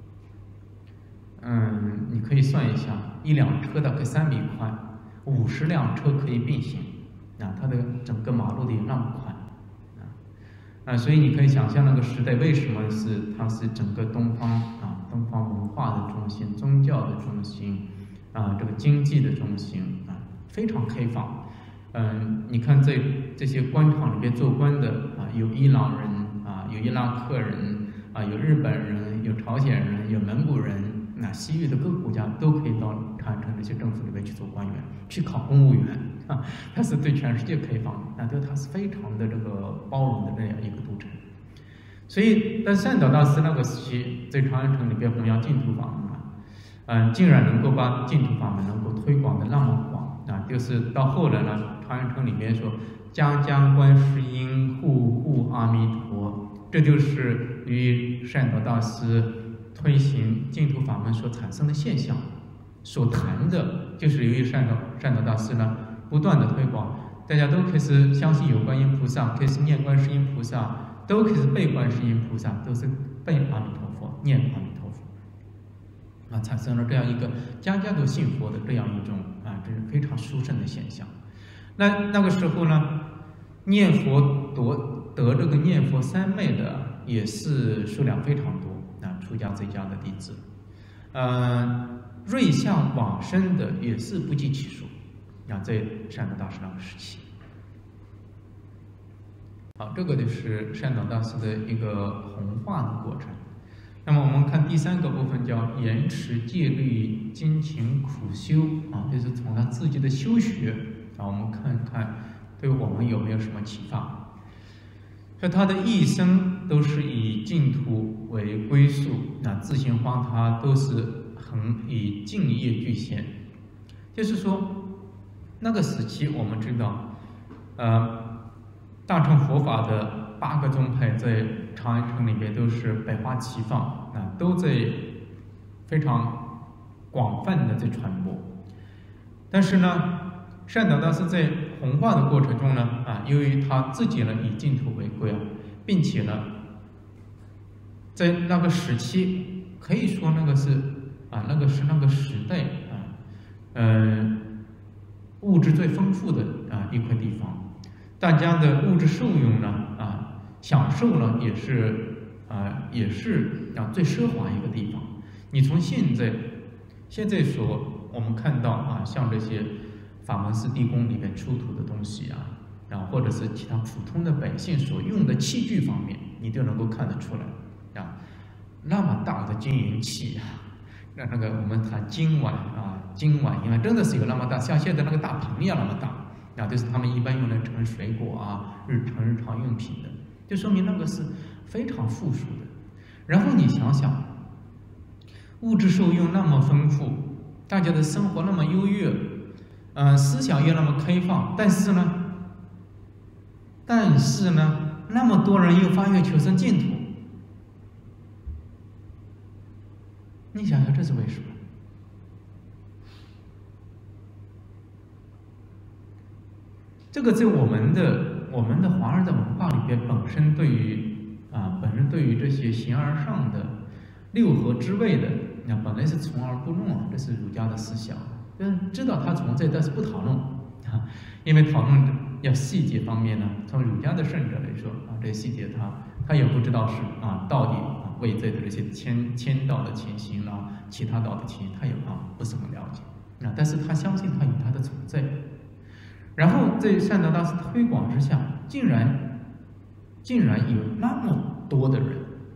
你可以算一下，一辆车大概3米宽，50辆车可以并行它的整个马路得有那么宽。所以你可以想象那个时代为什么它是整个东方文化的中心、宗教的中心这个经济的中心非常开放。你看在这些官场里边做官的有伊朗人有伊拉克人有日本人，有朝鲜人，有蒙古人，西域的各个国家都可以到长安城这些政府里面去做官员，去考公务员它是对全世界开放的，对它是非常的这个包容的这样一个都城。所以在善导大师那个时期，在长安城里边弘扬净土法门竟然能够把净土法门能够推广的那么广就是到后来呢，长安城里面说家家观世音，户户阿弥陀，这就是与善导大师推行净土法门所产生的现象。所谈的就是由于善导大师呢不断的推广，大家都开始相信有观音菩萨，开始念观世音菩萨，都开始背观世音菩萨，都是背阿弥陀佛，念阿弥陀佛产生了这样一个家家都信佛的这样一种这是非常殊胜的现象。那个时候呢，念佛得这个念佛三昧的也是数量非常多出家在家的弟子，瑞相往生的也是不计其数在善导大师那个时期。好，这个就是善导大师的一个弘化的过程。那么我们看第3个部分叫严持戒律，精勤苦修就是从他自己的修学我们看看对我们有没有什么启发。说他的一生都是以净土为归宿自行花他都是以敬业具现。就是说那个时期我们知道大乘佛法的8个宗派在长安城里面都是百花齐放都在非常广泛的在传播。但是呢，善导大师在弘化的过程中呢由于他自己呢以净土为归并且呢在那个时期可以说那个是那个时代物质最丰富的一块地方，大家的物质受用呢享受呢也是最奢华一个地方。你从现在我们看到像这些法门寺地宫里面出土的东西或者是其他普通的百姓所用的器具方面，你都能够看得出来那么大的金银器那个我们谈金碗金碗因为真的是有那么大，像现在那个大盆一样那么大就是他们一般用来盛水果日常用品的，就说明那个是非常富庶的。然后你想想，物质受用那么丰富，大家的生活那么优越思想又那么开放，但是呢那么多人又发愿求生净土，你想想这是为什么？这个在我们的华人的文化里边，本身对于这些形而上的六合之谓的本来是从而不论这是儒家的思想，知道它存在，但是不讨论因为讨论要细节方面呢，从儒家的圣者来说这细节他也不知道是到底外在的这些天道的情形其他道的情形他也不是很了解但是他相信他有他的存在。然后在善导大师推广之下，竟然有那么多的人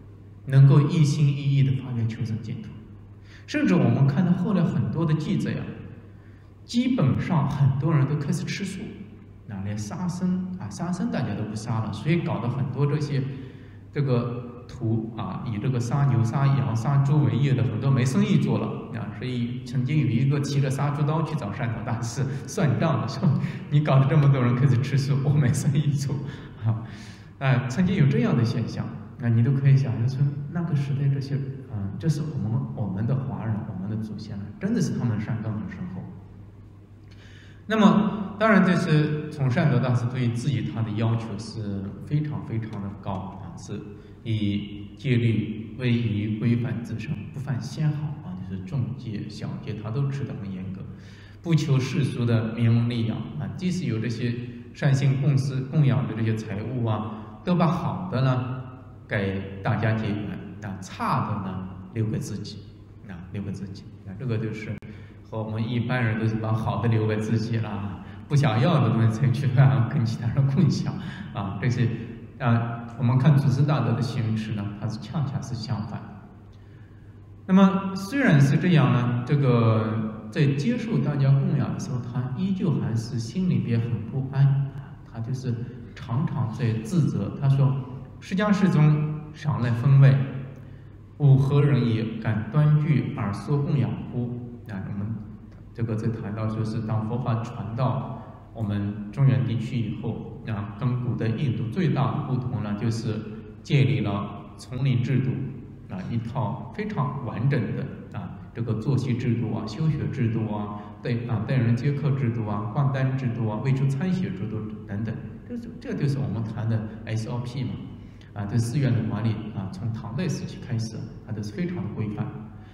能够一心一意的发愿求生净土。甚至我们看到后来很多的记载呀，基本上很多人都开始吃素，连杀生大家都不杀了，所以搞得很多这个图以这个杀牛、杀羊、杀猪为业的很多没生意做了所以曾经有一个骑着杀猪刀去找善导大师算账的，说你搞得这么多人开始吃素，我没生意做曾经有这样的现象。你都可以想象出那个时代这是我们的华人，我们的祖先真的是他们善根很深厚。那么当然这是从善导大师对自己他的要求是非常非常的高是以戒律为宜规范自身，不犯先好就是重戒小戒他都持得很严格，不求世俗的名闻利养即使有这些善心供养的这些财物都把好的呢给大家结缘差的呢留给自己这个就是和我们一般人都是把好的留给自己了，不想要的东西才去跟其他人共享这些我们看祖师大德的行持呢，它是恰恰是相反。那么虽然是这样呢，这个在接受大家供养的时候，他依旧还是心里边很不安他就是常常在自责。他说：“释迦世尊赏来分位，吾何人也敢端具而说供养乎？”我们这个在谈到说是当佛法传到我们中原地区以后跟古代印度最大的不同呢，就是建立了丛林制度一套非常完整的这个作息制度修学制度待人接客制度灌丹制度未出参学制度等等，这就是我们谈的 SOP 嘛对寺院的管理从唐代时期开始它都是非常的规范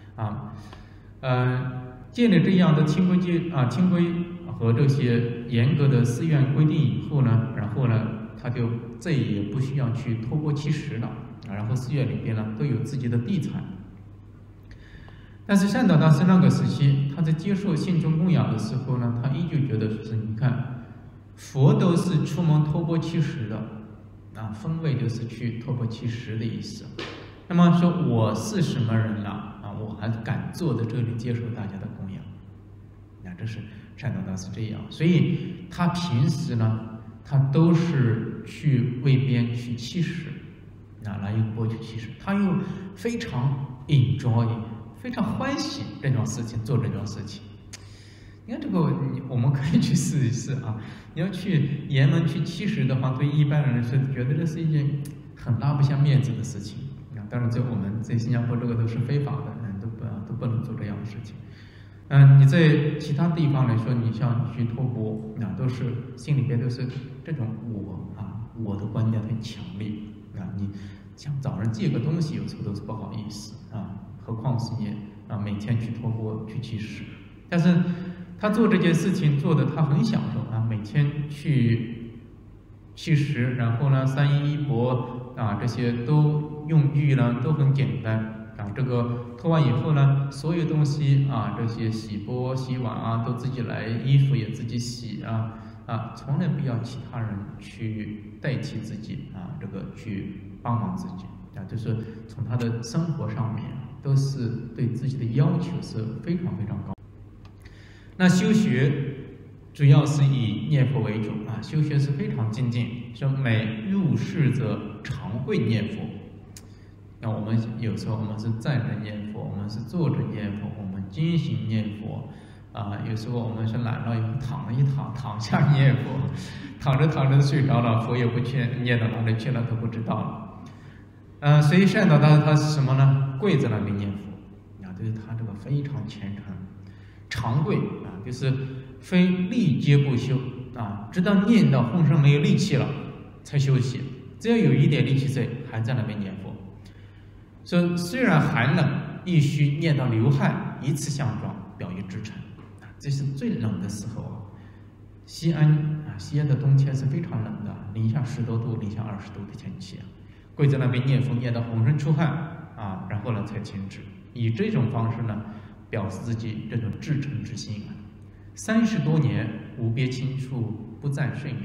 建立这样的清规和这些严格的寺院规定以后呢，然后呢他就再也不需要去托钵乞食了然后寺院里边呢都有自己的地产。但是善导大师那个时期，他在接受信众供养的时候呢，他依旧觉得说是你看佛都是出门托钵乞食的分位就是去托钵乞食的意思。那么说我是什么人了我还敢坐在这里接受大家的供养这是善导大师这样。所以他平时呢他都是去卫边去乞食拿一个钵去乞食，他又非常 enjoy 非常欢喜这种事情，做这种事情。你看这个我们可以去试一试你要去岩门去乞食的话，对一般人是觉得这是一件很拉不下面子的事情当然我们在新加坡这个都是非法的都不能做这样的事情你在其他地方来说，你像去托钵都是心里边都是这种我的观念很强烈你想找人借个东西有时候都是不好意思何况是你每天去托钵去乞食。但是他做这件事情做的他很享受每天去乞食，然后呢三衣衣钵这些都用具呢都很简单这个托完以后呢，所有东西这些洗钵洗碗都自己来，衣服也自己洗从来不要其他人去代替自己这个去帮忙自己就是从他的生活上面都是对自己的要求是非常非常高。那修学主要是以念佛为主修学是非常精进，说每入室者常会念佛。那我们有时候我们是站着念佛，我们是坐着念佛，我们精行念佛有时候我们是懒了以后躺一躺，躺下念佛，躺着躺着睡着了，佛也不去念到哪里去了都不知道了所以善导大师他是什么呢？跪在那里念佛就是他这个非常虔诚，长跪就是非立皆不休直到念到浑身没有力气了才休息，只要有一点力气在还在那边念佛。所以虽然寒冷，亦须念到流汗，以此相状，表于至诚这是最冷的时候西安的冬天是非常冷的，零下10多度、零下20度的天气跪在那边念佛，念到浑身出汗然后呢才停止，以这种方式呢表示自己这种至诚之心30多年无别亲处，不暂睡眠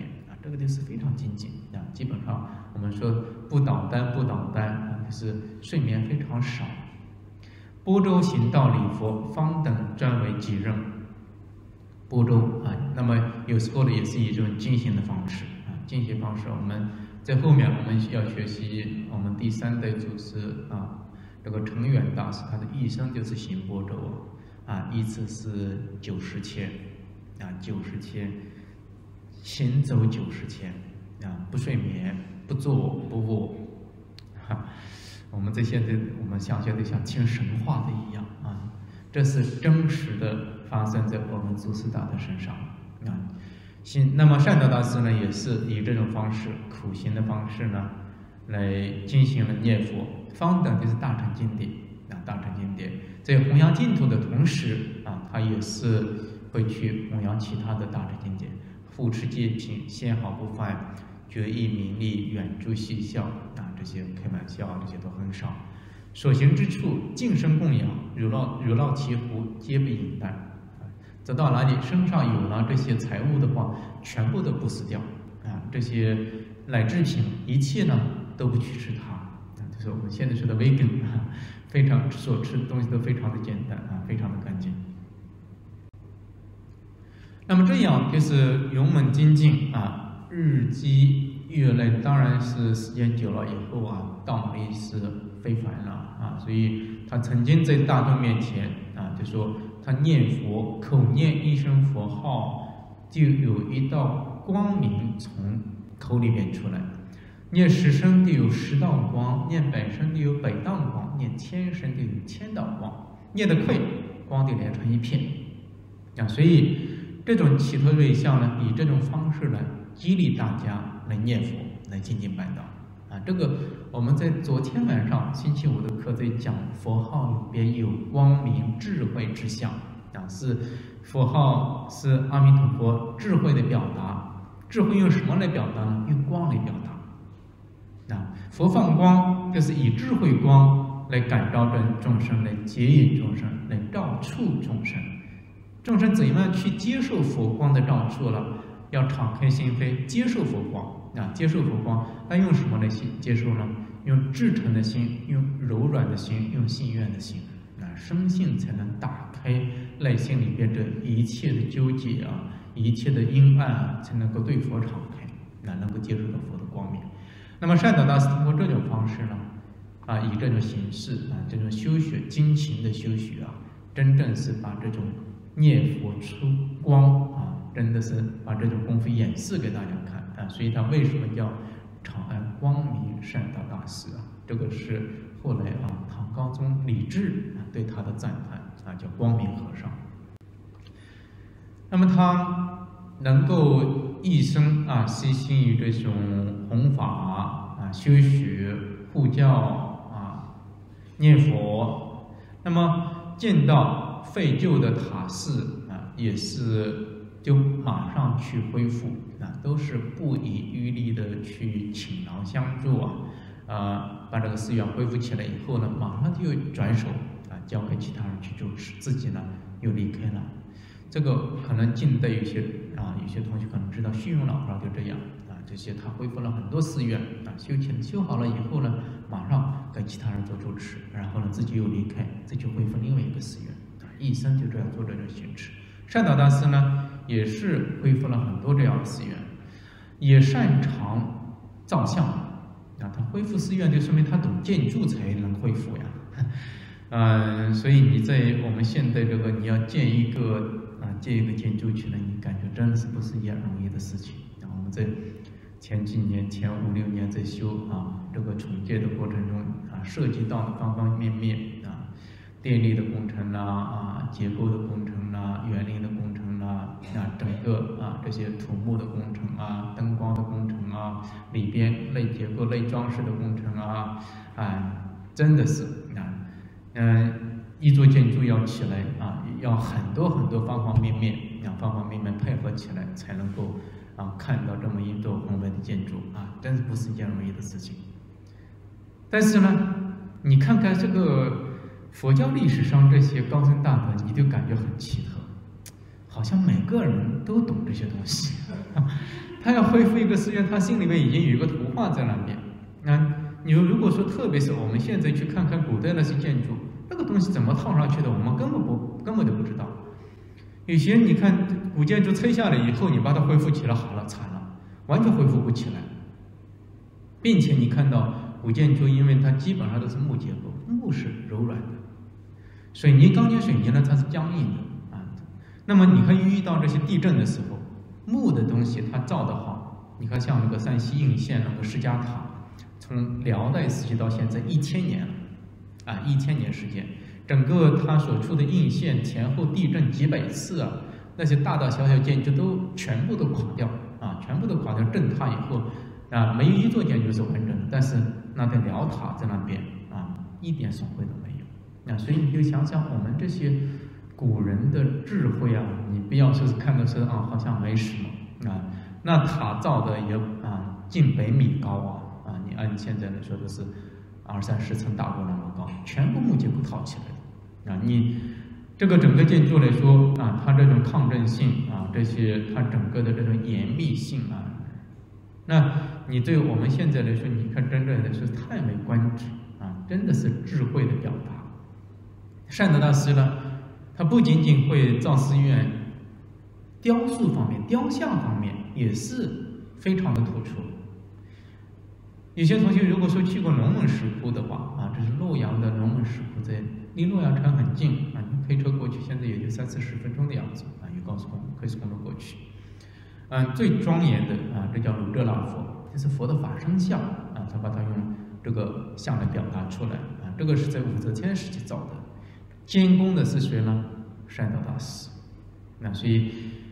这个就是非常精简啊。基本上我们说不倒单啊，就是睡眠非常少。波州行道礼佛，方等专为己任。波州啊，那么有时候呢也是以这种进行的方式啊，进行方式我们在后面我们要学习我们第3代祖师啊，这个澄远大师，他的一生就是行波州啊，一次是90千啊，90千，行走90千啊，不睡眠，不坐不卧，哈。我们现在像听神话的一样啊，这是真实的发生在我们祖师大德身上啊。那么善导大师呢，也是以这种方式苦行的方式呢，来进行了念佛。方等就是大乘经典啊，大乘经典在弘扬净土的同时啊，他也是会去弘扬其他的大乘经典，护持戒品，纤毫不犯。决意名利，远诸嬉笑啊，这些开玩笑，这些都很少。所行之处，净身供养，如闹其湖，皆不饮啖。走到哪里，身上有了这些财物的话，全部都不死掉啊。这些奶制品，一切呢都不去吃它啊。就是我们现在说的 vegan 啊，非常所吃的东西都非常的简单啊，非常的干净。那么这样就是勇猛精进啊。日积月累，当然是时间久了以后啊，道力是非凡了啊。所以他曾经在大众面前啊，就说他念佛，口念一声佛号，就有一道光明从口里面出来；念10声就有10道光，念100声就有100道光，念1000声就有1000道光。念得快，光就连成一片啊。所以这种祈托瑞相呢，以这种方式呢，激励大家来念佛，来精进办道啊！这个我们在昨天晚上星期五的课在讲佛号里边有光明智慧之相啊，是佛号是阿弥陀佛智慧的表达。智慧用什么来表达呢？用光来表达啊！佛放光就是以智慧光来感召众生，来接引众生，来照触众生。众生怎样去接受佛光的照触了？要敞开心扉，接受佛光啊！接受佛光，那用什么来接受呢？用至诚的心，用柔软的心，用信愿的心啊，生性才能打开内心里边的一切的纠结啊，一切的阴暗啊，才能够对佛敞开，能够接受到佛的光明。那么善导大师通过这种方式呢，啊，以这种形式啊，这种修学精勤的修学啊，真正是把这种念佛出光啊。真的是把这种功夫演示给大家看啊，所以他为什么叫长安光明善导大师啊？这个是后来啊唐高宗李治对他的赞叹啊，叫光明和尚。那么他能够一生啊悉心于这种弘法啊、修学、护教啊、念佛，那么见到废旧的塔寺啊，也是。就马上去恢复啊，都是不遗余力的去倾囊相助啊，把这个寺院恢复起来以后呢，马上就转手啊交给其他人去主持，自己呢又离开了。这个可能近代有些同学可能知道，虚云老和尚就这样啊，这些他恢复了很多寺院啊，修好了以后呢，马上给其他人做主持，然后呢自己又离开，再去恢复另外一个寺院啊，一生就这样做这种行持。善导大师呢，也是恢复了很多这样的寺院，也擅长造像啊。他恢复寺院就说明他懂建筑才能恢复呀。所以你在我们现在这个你要建一个建筑群呢，你感觉真的是不是一件容易的事情。然后我们在前5、6年在修这个重建的过程中涉及到的方方面面电力的工程啦结构的工程啦，园林的工程啦整个这些土木的工程灯光的工程里边类结构类装饰的工程真的是一座建筑要起来要很多方方面面配合起来，才能够看到这么一座宏伟的建筑真是不是一件容易的事情。但是呢，你看看这个佛教历史上这些高僧大德，你就感觉很奇特，好像每个人都懂这些东西。 他要恢复一个寺院，他心里面已经有一个图画在那边。你如果说，特别是我们现在去看看古代那些建筑，那个东西怎么套上去的，我们根本就不知道。有些你看古建筑拆下来以后，你把它恢复起来，好了，惨了，完全恢复不起来。并且你看到古建筑，因为它基本上都是木结构，木是柔软的，水泥、钢筋、水泥呢，它是僵硬的啊。那么你看遇到这些地震的时候，木的东西它造得好，你看像那个山西应县那个释迦塔，从辽代时期到现在1000年了啊，1000年时间，整个它所处的应县前后地震几百次啊，那些大大小小建筑都全部都垮掉啊，全部都垮掉，震塌以后啊，没有一座建筑是完整的，但是那个辽塔在那边啊，一点损毁都没有。所以你就想想我们这些古人的智慧啊，你不要说是看的是啊，好像没什么啊，那塔造的也近100米高啊，你按现在来说都是20-30层大楼那么高，全部木结构套起来的啊。你这个整个建筑来说啊，它这种抗震性啊，这些它整个的这种严密性啊，那你对我们现在来说，你看真正的是叹为观止啊，真的是智慧的表达。善德大师呢，他不仅仅会造寺院，雕塑方面、雕像方面也是非常的突出。有些同学如果说去过龙门石窟的话啊，这是洛阳的龙门石窟，在离洛阳城很近啊，你开车过去，现在也就30-40分钟的样子啊，有高速公路、快速公路过去。最庄严的啊，这叫鲁热那佛，这是佛的法身像啊，他把它用这个像来表达出来啊，这个是在武则天时期造的。监工的是谁呢？善导大师。那所以，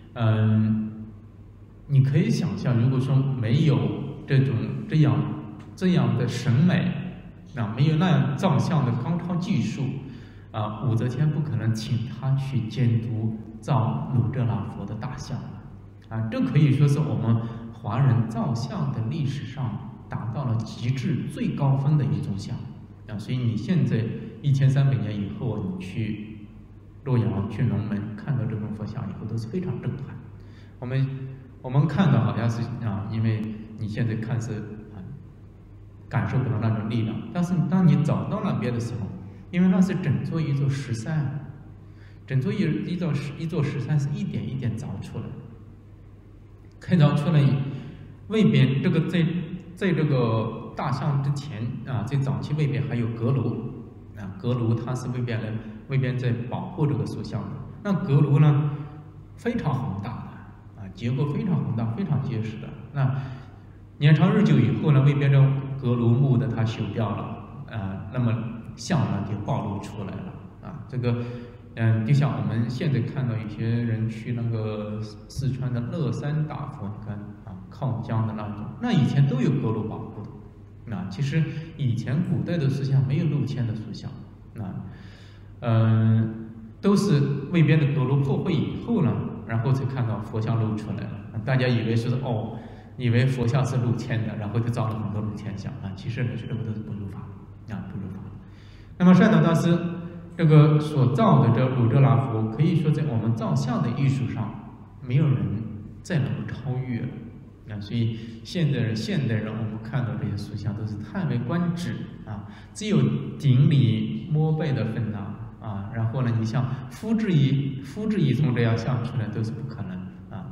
你可以想象，如果说没有这样的审美，没有那样造像的高超技术，武则天不可能请他去监督造鲁热那佛的大像这可以说是我们华人造像的历史上达到了极致最高分的一种像所以你现在1300年以后，你去洛阳、去龙门看到这种佛像以后，都是非常震撼。我们看到好像是因为你现在看是感受不到那种力量，但是当你走到那边的时候，因为那是整座一座石山，整座一座石山是一点一点凿出来的，开凿出来外边这个在这个大像之前最早期外边还有阁楼阁楼它是外边在保护这个塑像的。那阁楼呢非常宏大的结构非常宏大，非常结实的。那年长日久以后呢，外边的阁楼木的它朽掉了那么像呢就暴露出来了这个就像我们现在看到有些人去那个四川的乐山大佛，你看靠江的那种，那以前都有阁楼保护的。其实以前古代的塑像没有露天的塑像都是外边的阁楼破坏以后呢，然后才看到佛像露出来了。大家以为是以为佛像是露天的，然后就造了很多露天像其实这个都是不如法不如法。那么善导大师这个所造的这鲁热那佛，可以说在我们造像的艺术上，没有人再能够超越了。所以现代人我们看到这些塑像都是叹为观止只有顶礼膜拜的份然后呢，你像复制一宗这样像出来都是不可能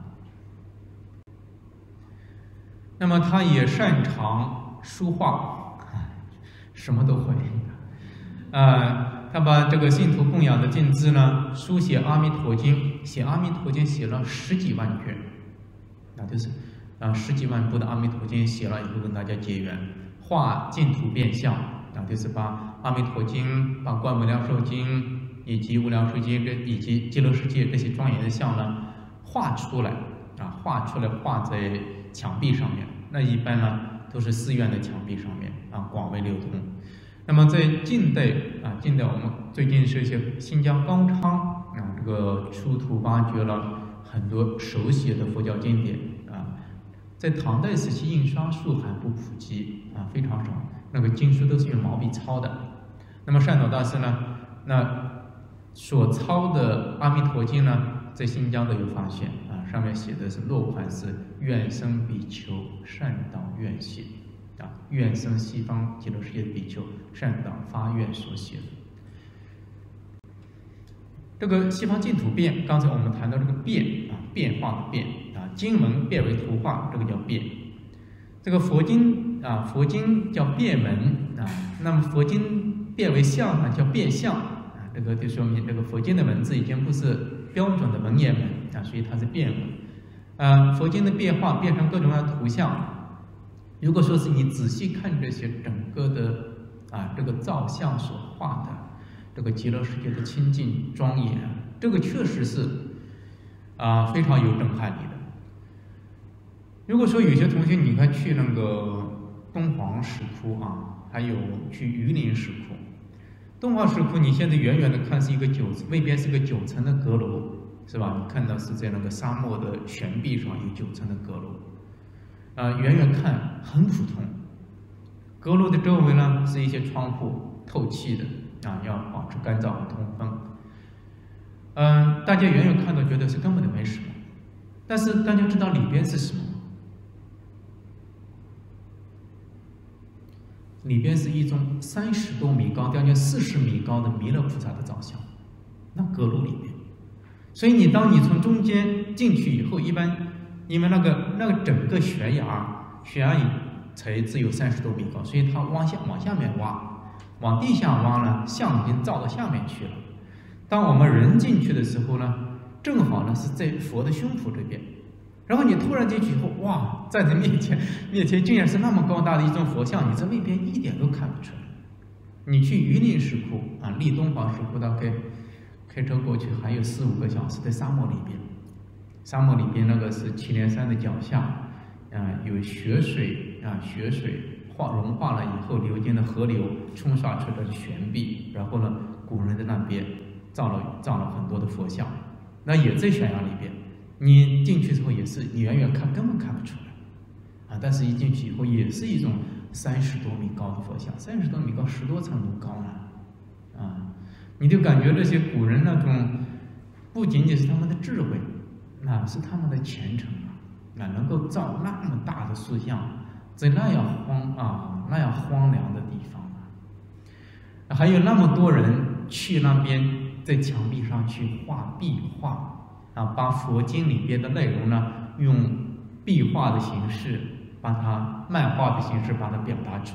那么他也擅长书画什么都会他把这个信徒供养的经字呢，书写阿弥陀经，写阿弥陀经写了10几万卷就是10几万部的阿弥陀经写了以后跟大家结缘，画净土变相就是把阿弥陀经、把观无量寿经以及无量寿经以及极乐世界这些庄严的像呢画出来画在墙壁上面。那一般呢都是寺院的墙壁上面广为流通。那么在近代我们最近是一些新疆高昌这个出土挖掘了很多手写的佛教经典在唐代时期印刷术还不普及非常少，那个经书都是用毛笔抄的。那么善导大师呢，那所抄的阿弥陀经呢，在新疆都有发现上面写的是落款是愿生比丘善导愿写啊，愿生西方极乐世界的比丘善导发愿所写的。这个西方净土变，刚才我们谈到这个变啊，变化的变啊，经文变为图画，这个叫变。这个佛经啊，佛经叫变文啊，那么佛经变为相呢，叫变相啊，这个就说明这个佛经的文字已经不是标准的文言文啊，所以它是变文。佛经的变化变成各种各样的图像。如果说是你仔细看这些整个的这个造像所画的。这个极乐世界的清净庄严，这个确实是非常有震撼力的。如果说有些同学你看去那个东皇石窟啊，还有去榆林石窟，东皇石窟你现在远远的看是一个未必是个9层的阁楼，是吧？你看到是在那个沙漠的悬壁上有9层的阁楼，远远看很普通。阁楼的周围呢是一些窗户，透气的。要保持干燥和通风。大家远远看到觉得是根本就没什么，但是大家知道里边是什么吗？里边是一种30多米高、将近40米高的弥勒菩萨的造像，那阁楼里边。所以当你从中间进去以后，一般因为那个整个悬崖才只有30多米高，所以它往下面挖。往地下挖呢，像已经造到下面去了。当我们人进去的时候呢，正好呢是在佛的胸脯这边。然后你突然进去以后，哇，在你面前竟然是那么高大的一尊佛像，你在外边一点都看不出来。你去榆林石窟啊，离东皇石窟大概开车过去还有4、5个小时，在沙漠里边。沙漠里边那个是祁连山的脚下，有雪水融化了以后流进的河流冲刷出的悬壁，然后呢，古人在那边造了很多的佛像，那也在悬崖里边。你进去之后也是，你远远看根本看不出来，但是一进去以后也是一种30多米高的佛像，30多米高，10多层楼高呢，你就感觉这些古人那种不仅仅是他们的智慧，是他们的虔诚能够造那么大的塑像。在那样荒凉的地方还有那么多人去那边，在墙壁上去画壁画把佛经里边的内容呢，用壁画的形式，把它漫画的形式把它表达出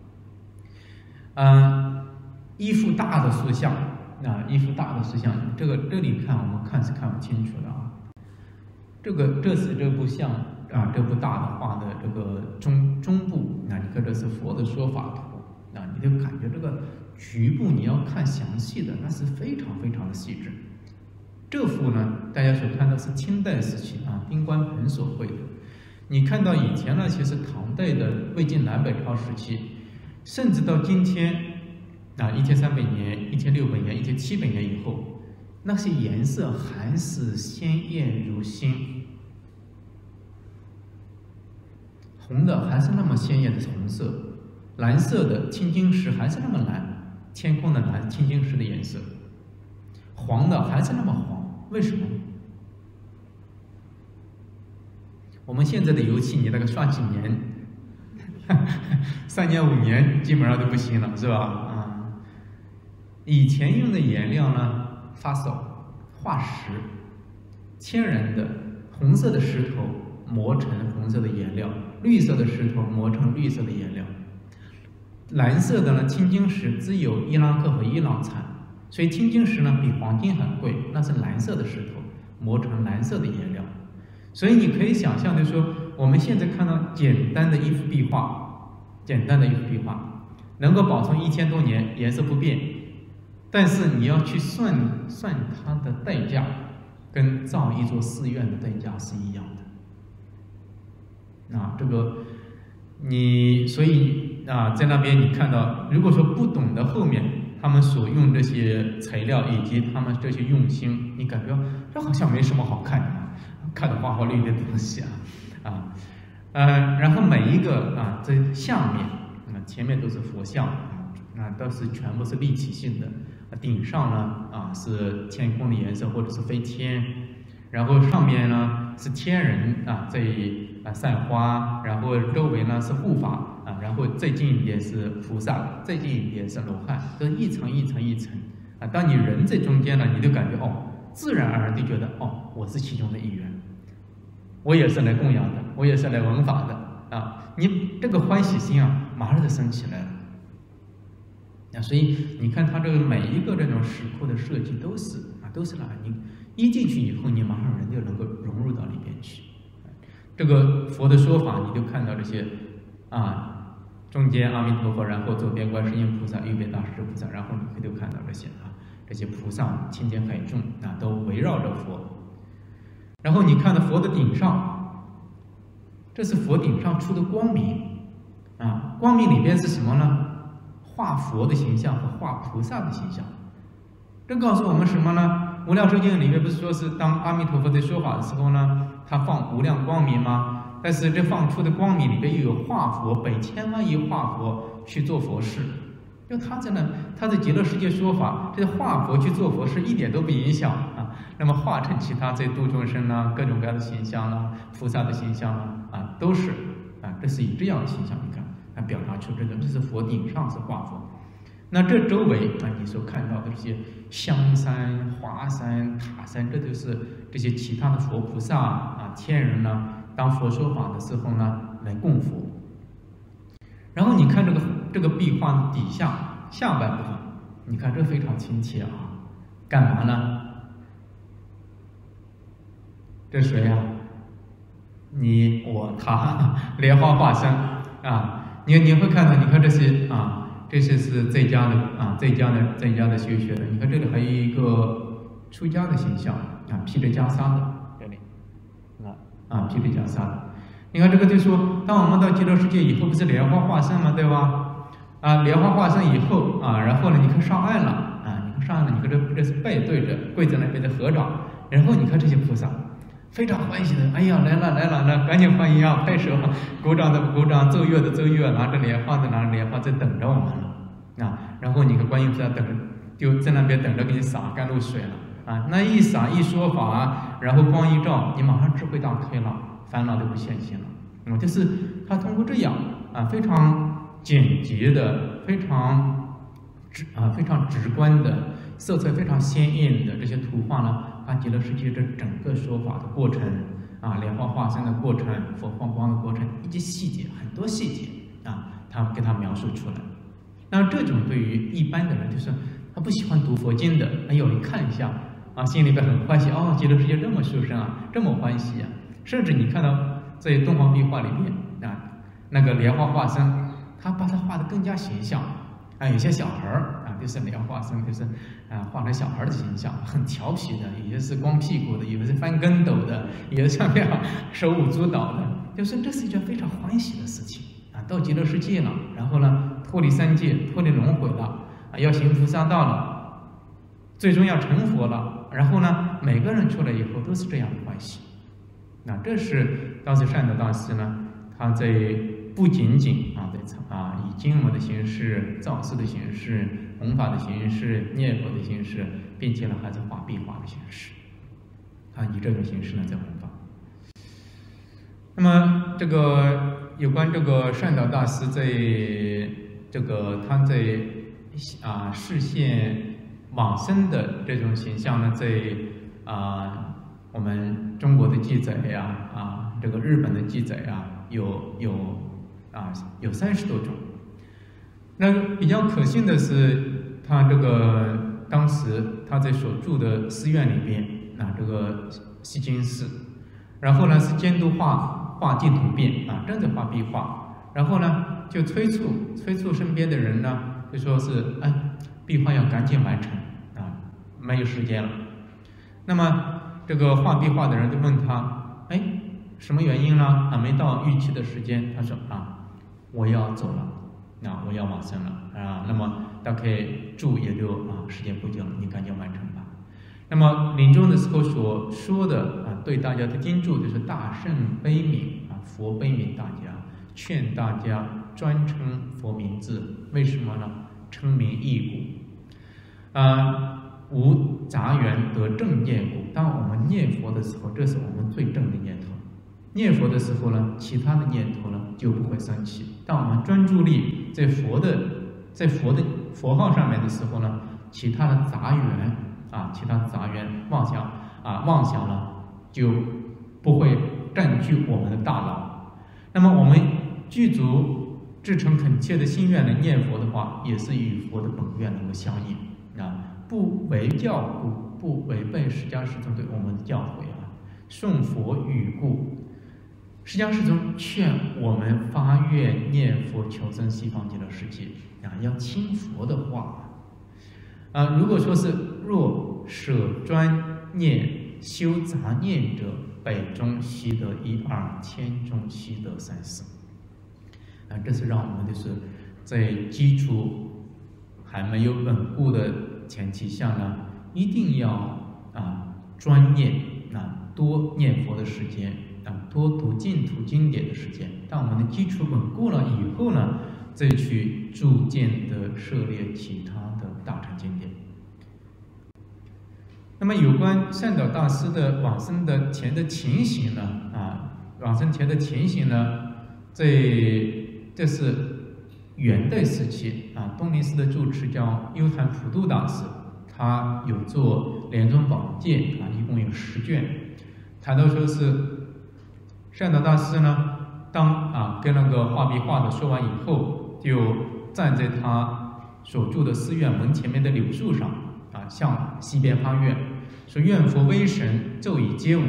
来。一幅大的塑像这里看我们看是看不清楚的这是这部像。这部大的画的这个中部，你看这是佛的说法图，你就感觉这个局部你要看详细的，那是非常非常的细致。这幅呢，大家所看到是清代时期丁关鹏所绘的。你看到以前那些是唐代的魏晋南北朝时期，甚至到今天1300年、1600年、1700年以后，那些颜色还是鲜艳如新。红的还是那么鲜艳的红色，蓝色的青金石还是那么蓝，天空的蓝，青金石的颜色，黄的还是那么黄，为什么？我们现在的油漆，你那个刷几年，3年5年基本上都不行了，是吧？以前用的颜料呢，发扫、化石、天然的红色的石头磨成红色的颜料。绿色的石头磨成绿色的颜料，蓝色的呢，青金石只有伊拉克和伊朗产，所以青金石呢比黄金很贵，那是蓝色的石头磨成蓝色的颜料。所以你可以想象的说，我们现在看到简单的一幅壁画，能够保存1000多年，颜色不变，但是你要去算它的代价，跟造一座寺院的代价是一样的。所以在那边你看到，如果说不懂得后面他们所用这些材料以及他们这些用心，你感觉这好像没什么好看的，看得花花绿绿的东西然后每一个在下面前面都是佛像都是全部是立体性的，顶上呢是天空的颜色或者是飞天，然后上面呢是天人啊在散花，然后周围呢是护法啊，然后再近一点是菩萨，再近一点是罗汉，都一层一层一层啊。当你人在中间呢，你就感觉自然而然地觉得我是其中的一员，我也是来供养的，我也是来闻法的啊。你这个欢喜心啊，马上就升起来了。所以你看他这个每一个这种石窟的设计都是哪？你一进去以后，你马上人就能够融入到里边去。这个佛的说法，你就看到这些中间阿弥陀佛，然后左边观世音菩萨，右边大势至菩萨，然后你就看到这些菩萨清净海众都围绕着佛。然后你看到佛的顶上，这是佛顶上出的光明光明里边是什么呢？画佛的形象和画菩萨的形象，这告诉我们什么呢？无量寿经里面不是说是当阿弥陀佛在说法的时候呢，他放无量光明吗？但是这放出的光明里边又有化佛百千万亿化佛去做佛事，因为他在极乐世界说法，这化佛去做佛事一点都不影响那么化成其他在度众生各种各样的形象菩萨的形象都是这是以这样的形象，你看。表达出这是佛顶上是化佛，那这周围你所看到的这些香山、华山、塔山，这都是这些其他的佛菩萨天人呢，当佛说法的时候呢，来供佛。然后你看这个壁画底下下半部分，你看这非常亲切干嘛呢？这谁呀？你我他莲花化身你会看到，你看这些这些是在家的修学的。你看这里还有一个出家的形象披着袈裟的，这里披着袈裟的。你看这个就说，当我们到极乐世界以后，不是莲花化身吗？对吧？莲花化身以后然后呢，你看上岸了你看这是背对着跪在那边的合掌，然后你看这些菩萨。非常欢喜的，哎呀，来了，赶紧欢迎拍手，鼓掌的鼓掌，奏乐的奏乐，拿着莲花在等着我们了然后你看观音菩萨就在那边等着给你洒甘露水了那一洒一说法然后光一照，你马上智慧大开了，烦恼都不现前了就是他通过这样非常简洁的，非常直观的，色彩非常鲜艳的这些图画呢，把极乐世界这整个说法的过程莲花化身的过程，佛放光的过程，以及细节很多细节他给他描述出来。那这种对于一般的人，就是他不喜欢读佛经的，哎呦，你看一下心里边很欢喜极乐世界这么殊胜这么欢喜甚至你看到在东方壁画里面那个莲花化身，他把它画得更加形象有些小孩就是莲花身，就是画成小孩的形象，很调皮的，有些是光屁股的，有的是翻跟斗的，有的像这样手舞足蹈的，就是这是一件非常欢喜的事情到极乐世界了，然后呢脱离三界，脱离轮回了要行菩萨道了，最终要成佛了，然后呢每个人出来以后都是这样的欢喜。这是当时善导大师呢，他在不仅仅以经文的形式、造寺的形式、弘法的形式、念佛的形式，并且呢还是画壁画的形式以这种形式呢在弘法。那么这个有关这个善导大师在他在示现往生的这种形象呢，在我们中国的记载这个日本的记载有30多种。那比较可信的是，他这个当时他在所住的寺院里边这个西金寺，然后呢是监督画净土变正在画壁画，然后呢就催促身边的人呢，就说是壁画要赶紧完成没有时间了。那么这个画壁画的人就问他，什么原因呢？没到预期的时间。他说我要走了，我要往生了那么大概住也就时间不久了，你赶紧完成吧。那么临终的时候所说的对大家的叮嘱就是大圣悲悯佛悲悯大家，劝大家专称佛名字。为什么呢？称名易故无杂缘得正业故。当我们念佛的时候，这是我们最正的念头。念佛的时候呢，其他的念头呢就不会升起。当我们专注力在佛的佛号上面的时候呢，其他的杂缘妄想呢就不会占据我们的大脑。那么我们具足至诚恳切的心愿来念佛的话，也是与佛的本愿能够相应不违教故，不违背释迦世尊对我们的教诲顺佛语故。释迦世尊劝我们发愿念佛求生西方极乐世界要亲佛的话如果说是若舍专念修杂念者，北中悉得一二，千中悉得三四这是让我们就是在基础还没有稳固的前提下呢，一定要专念多念佛的时间多读净土经典的时间。当我们的基础稳固了以后呢，再去逐渐的涉猎其他的大乘经典。那么有关善导大师的往生的前的情形呢往生前的情形呢，这是元代时期东林寺的住持叫优昙普度大师，他有做莲宗宝鉴一共有10卷。谈到说是善导大师呢，当跟那个画笔画的说完以后，就站在他所住的寺院门前面的柳树上向西边发愿，说愿佛威神骤已接我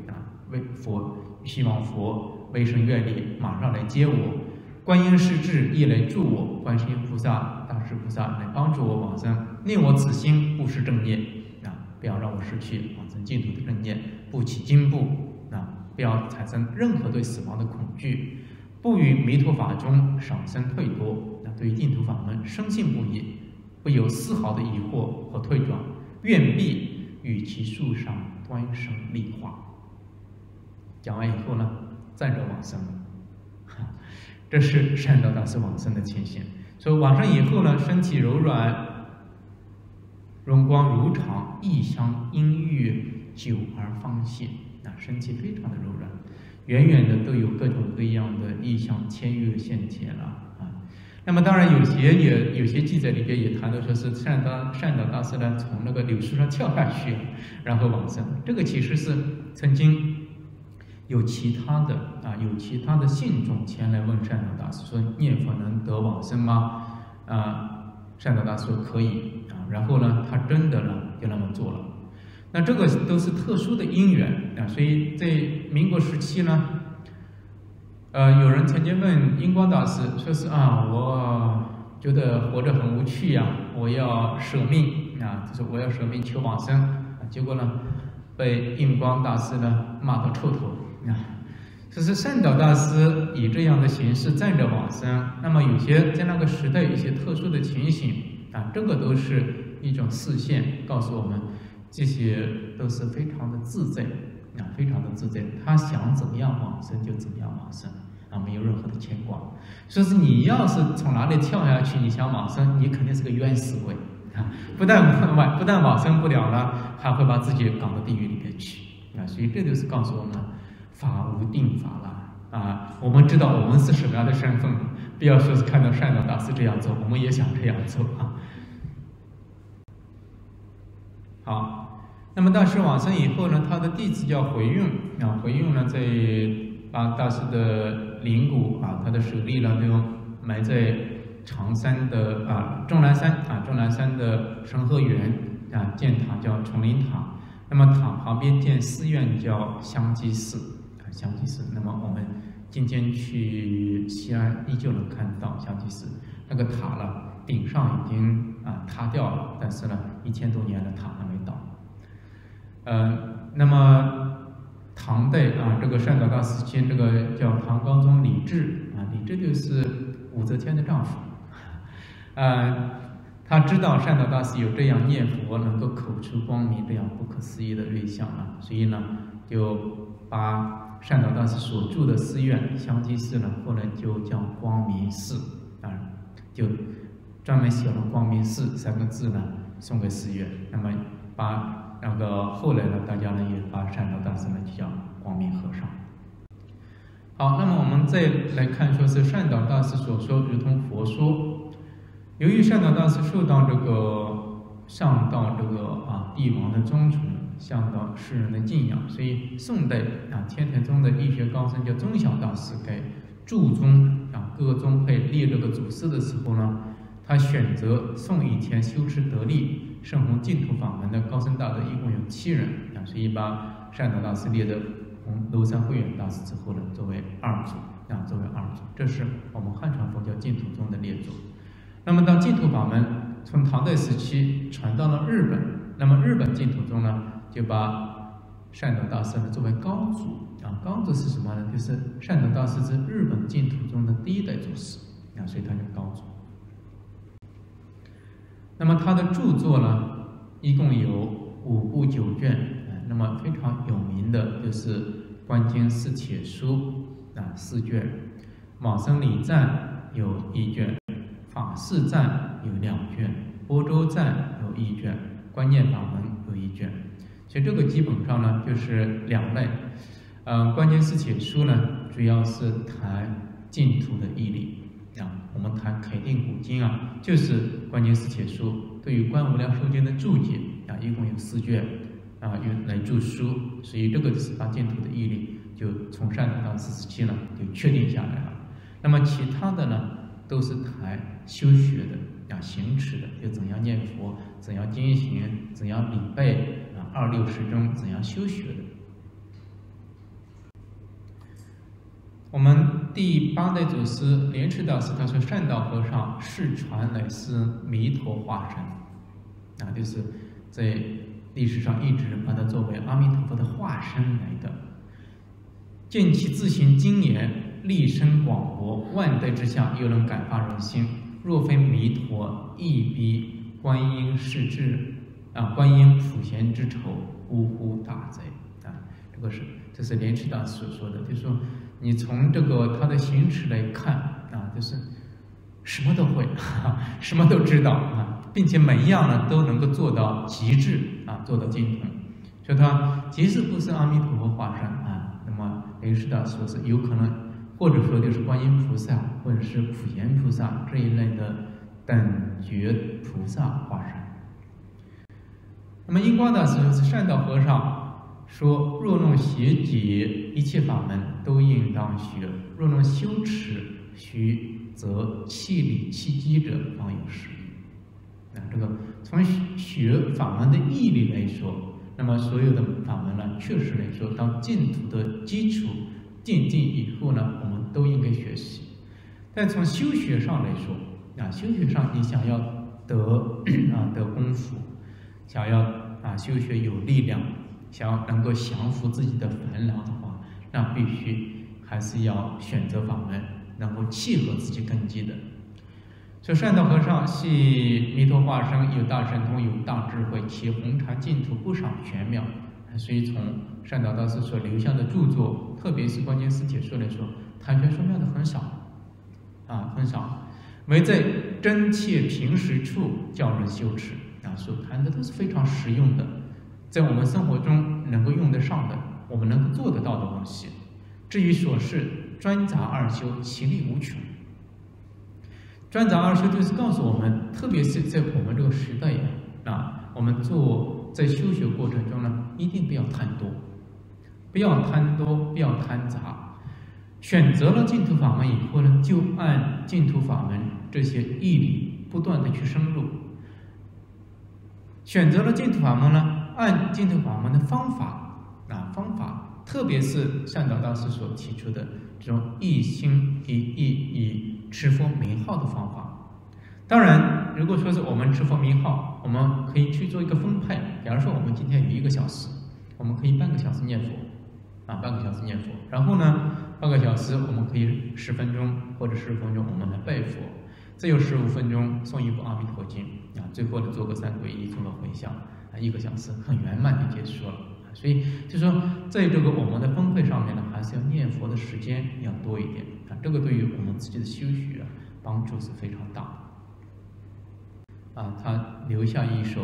希望佛威神愿力马上来接我，观音世智亦来助我，观世音菩萨、大势菩萨来帮助我往生，念我此心不失正念不要让我失去往生净土的正念，不起惊怖不要产生任何对死亡的恐惧，不于弥陀法中少生退多对于净土法门深信不疑，不有丝毫的疑惑和退转，愿必与其树上端生立化。讲完以后呢，站着往生了这是善导大师往生的情形。所以往生以后呢，身体柔软，容光如常，异香音乐久而方现身体非常的柔软，远远的都有各种各样的异香千悦现前了那么当然有些记载里边也谈到说是善导大师呢从那个柳树上跳下去然后往生。这个其实是曾经有其他的信众前来问善导大师说念佛能得往生吗？善导大师说可以然后呢他真的呢就那么做了。那这个都是特殊的因缘所以在民国时期呢有人曾经问印光大师说是我觉得活着很无趣我要舍命就是我要舍命求往生结果呢被印光大师呢骂到臭头就是善导大师以这样的形式站着往生。那么有些在那个时代一些特殊的情形这个都是一种示现，告诉我们这些都是非常的自在非常的自在，他想怎么样往生就怎么样往生没有任何的牵挂。说是你要是从哪里跳下去，你想往生，你肯定是个冤死鬼不但往生不了了，还会把自己搞到地狱里面去所以这就是告诉我们法无定法了我们知道我们是什么样的身份，不要说是看到善导大师这样做，我们也想这样做好，那么大师往生以后呢，他的弟子叫回运回运呢在把大师的灵骨他的舍利呢都埋在常山的终南山的神和园建塔叫崇灵塔。那么塔旁边建寺院叫香积寺香积寺。那么我们今天去西安依旧能看到香积寺那个塔了，顶上已经塌掉了，但是呢1000多年的塔还没倒。那么唐代这个善导大师间这个叫唐高宗李治李治就是武则天的丈夫他知道善导大师有这样念佛能够口出光明这样不可思议的瑞相所以呢就把善导大师所住的寺院香积寺呢后来就叫光明寺就专门写了光明寺3个字呢送给寺院。那么后来呢，大家呢也把善导大师呢就叫光明和尚。好，那么我们再来看，说是善导大师所说如同佛说。由于善导大师受到上到帝王的尊崇，下到世人的敬仰，所以宋代天台宗的义学高僧叫宗晓大师给注宗各个宗派列这个祖师的时候呢，他选择宋以前修持得力、圣弘净土法门的高僧大德一共有7人所以把善导大师列的娄山慧远大师之后呢，作为二祖这是我们汉传佛教净土宗的列祖。那么当净土法门从唐代时期传到了日本，那么日本净土宗呢，就把善导大师呢作为高祖高祖是什么呢？就是善导大师是日本净土宗的第1代祖师所以他叫高祖。那么他的著作呢，一共有5部9卷那么非常有名的就是《观经四帖书》4卷，《卯生礼赞》有1卷，《法事赞》有2卷，《波州赞》有1卷，《观念法门》有1卷。所以这个基本上呢就是2类。观经四帖书呢，主要是谈净土的义理我们谈凯定古经就是观经四帖书对于观无量寿经的注解一共有4卷用来注书，所以这个是把净土的义理就从善导大师时期呢就确定下来了。那么其他的呢都是谈修学的行持的，就怎样念佛，怎样经行，怎样礼拜2六时中怎样修学的。我们第8代祖师莲池大师他说，善导和尚世传乃是弥陀化身就是在历史上一直把它作为阿弥陀佛的化身来的。见其自行精严，立身广博，万代之下又能感发人心。若非弥陀，亦逼观音世智观音普贤之仇，呜呼大哉这是莲池大师所说的，就是说你从他的行持来看就是什么都会什么都知道并且每一样呢都能够做到极致做到精通。所以他即使不是阿弥陀佛化身那么莲池大师说是有可能，或者说就是观音菩萨或者是普贤菩萨这一类的等觉菩萨化身。那么印光大师说是善导和尚说，若能学解一切法门，都应当学；若能修持须则气理气机者，方有实益。这个从学法门的义理来说，那么所有的法门呢，确实来说，当净土的基础奠定以后呢，我们都应该学习。但从修学上来说修学上你想要得功夫，想要修学有力量，想要能够降服自己的烦恼的话，那必须还是要选择法门能够契合自己根基的。所以善导和尚系弥陀化身，有大神通，有大智慧，其弘禅净土不少玄妙。所以从善导大师所留下的著作，特别是观经四帖书来说，谈玄说妙的很少很少，唯在真切平实处教人修持所谈的都是非常实用的，在我们生活中能够用得上的，我们能够做得到的东西。至于所是专杂二修，其力无穷。专杂二修就是告诉我们，特别是在我们这个时代我们在修学过程中呢，一定不要贪多，不要贪杂。选择了净土法门以后呢，就按净土法门这些义理不断的去深入。选择了净土法门呢，按净土法门的方法特别是善导大师所提出的这种一心一意以持佛名号的方法。当然，如果说是我们持佛名号，我们可以去做一个分配。假如说我们今天有1个小时，我们可以半个小时念佛半个小时念佛，然后呢，半个小时我们可以10分钟或者15分钟我们来拜佛，再有15分钟诵一部阿弥陀经最后的做个3皈依，做个回向1个小时很圆满的结束了。所以就说在这个我们的分配上面呢，还是要念佛的时间要多一点这个对于我们自己的修学帮助是非常大的他留下一首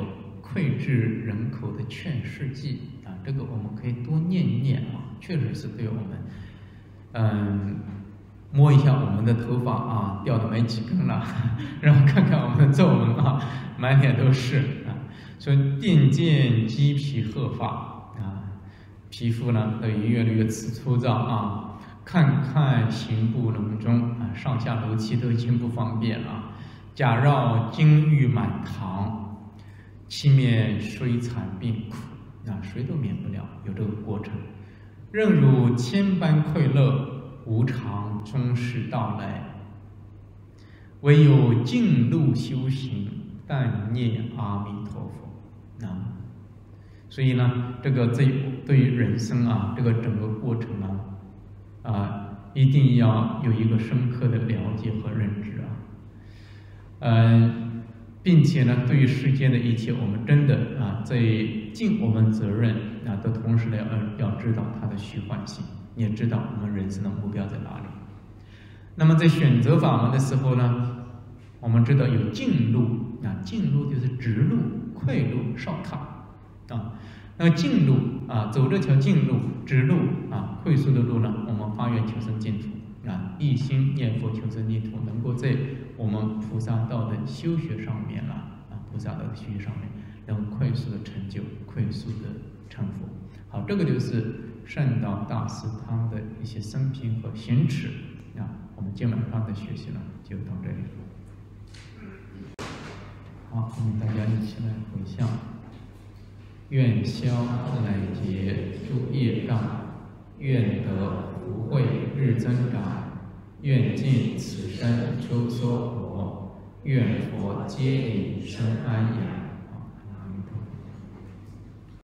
脍炙人口的劝世记啊，这个我们可以多念一念啊，确实是对我们，摸一下我们的头发啊，掉的没几根了，然后看看我们的皱纹啊，满脸都是啊。说电见鸡皮鹤发啊，皮肤呢都越来越粗糙啊，看看行步隆中啊，上下楼梯都已经不方便了。假绕金玉满堂，其免虽惨病苦啊，谁都免不了有这个过程。任汝千般快乐，无常终是到来。唯有静路修行，但念阿弥陀佛啊。所以呢，这个对于人生啊，这个整个过程啊，一定要有一个深刻的了解和认知啊。并且呢，对于世间的一切，我们真的啊，在尽我们责任啊的同时呢，要知道它的虚幻性，也知道我们人生的目标在哪里。那么在选择法门的时候呢，我们知道有径路啊，径路就是直路、快路、shortcut啊。那径路啊，走这条径路、直路啊，快速的路呢，我们发愿求生净土啊，一心念佛求生净土，能够在我们菩萨道的修学上面菩萨道的修学上面，能够快速的成就，快速的成佛。好，这个就是善导大师他的一些生平和行持啊。我们今晚上的学习呢，就到这里。好，我们大家一起来回向。愿消来劫诸业障，愿得福慧日增长，愿尽此生周娑婆，愿佛接引生安养。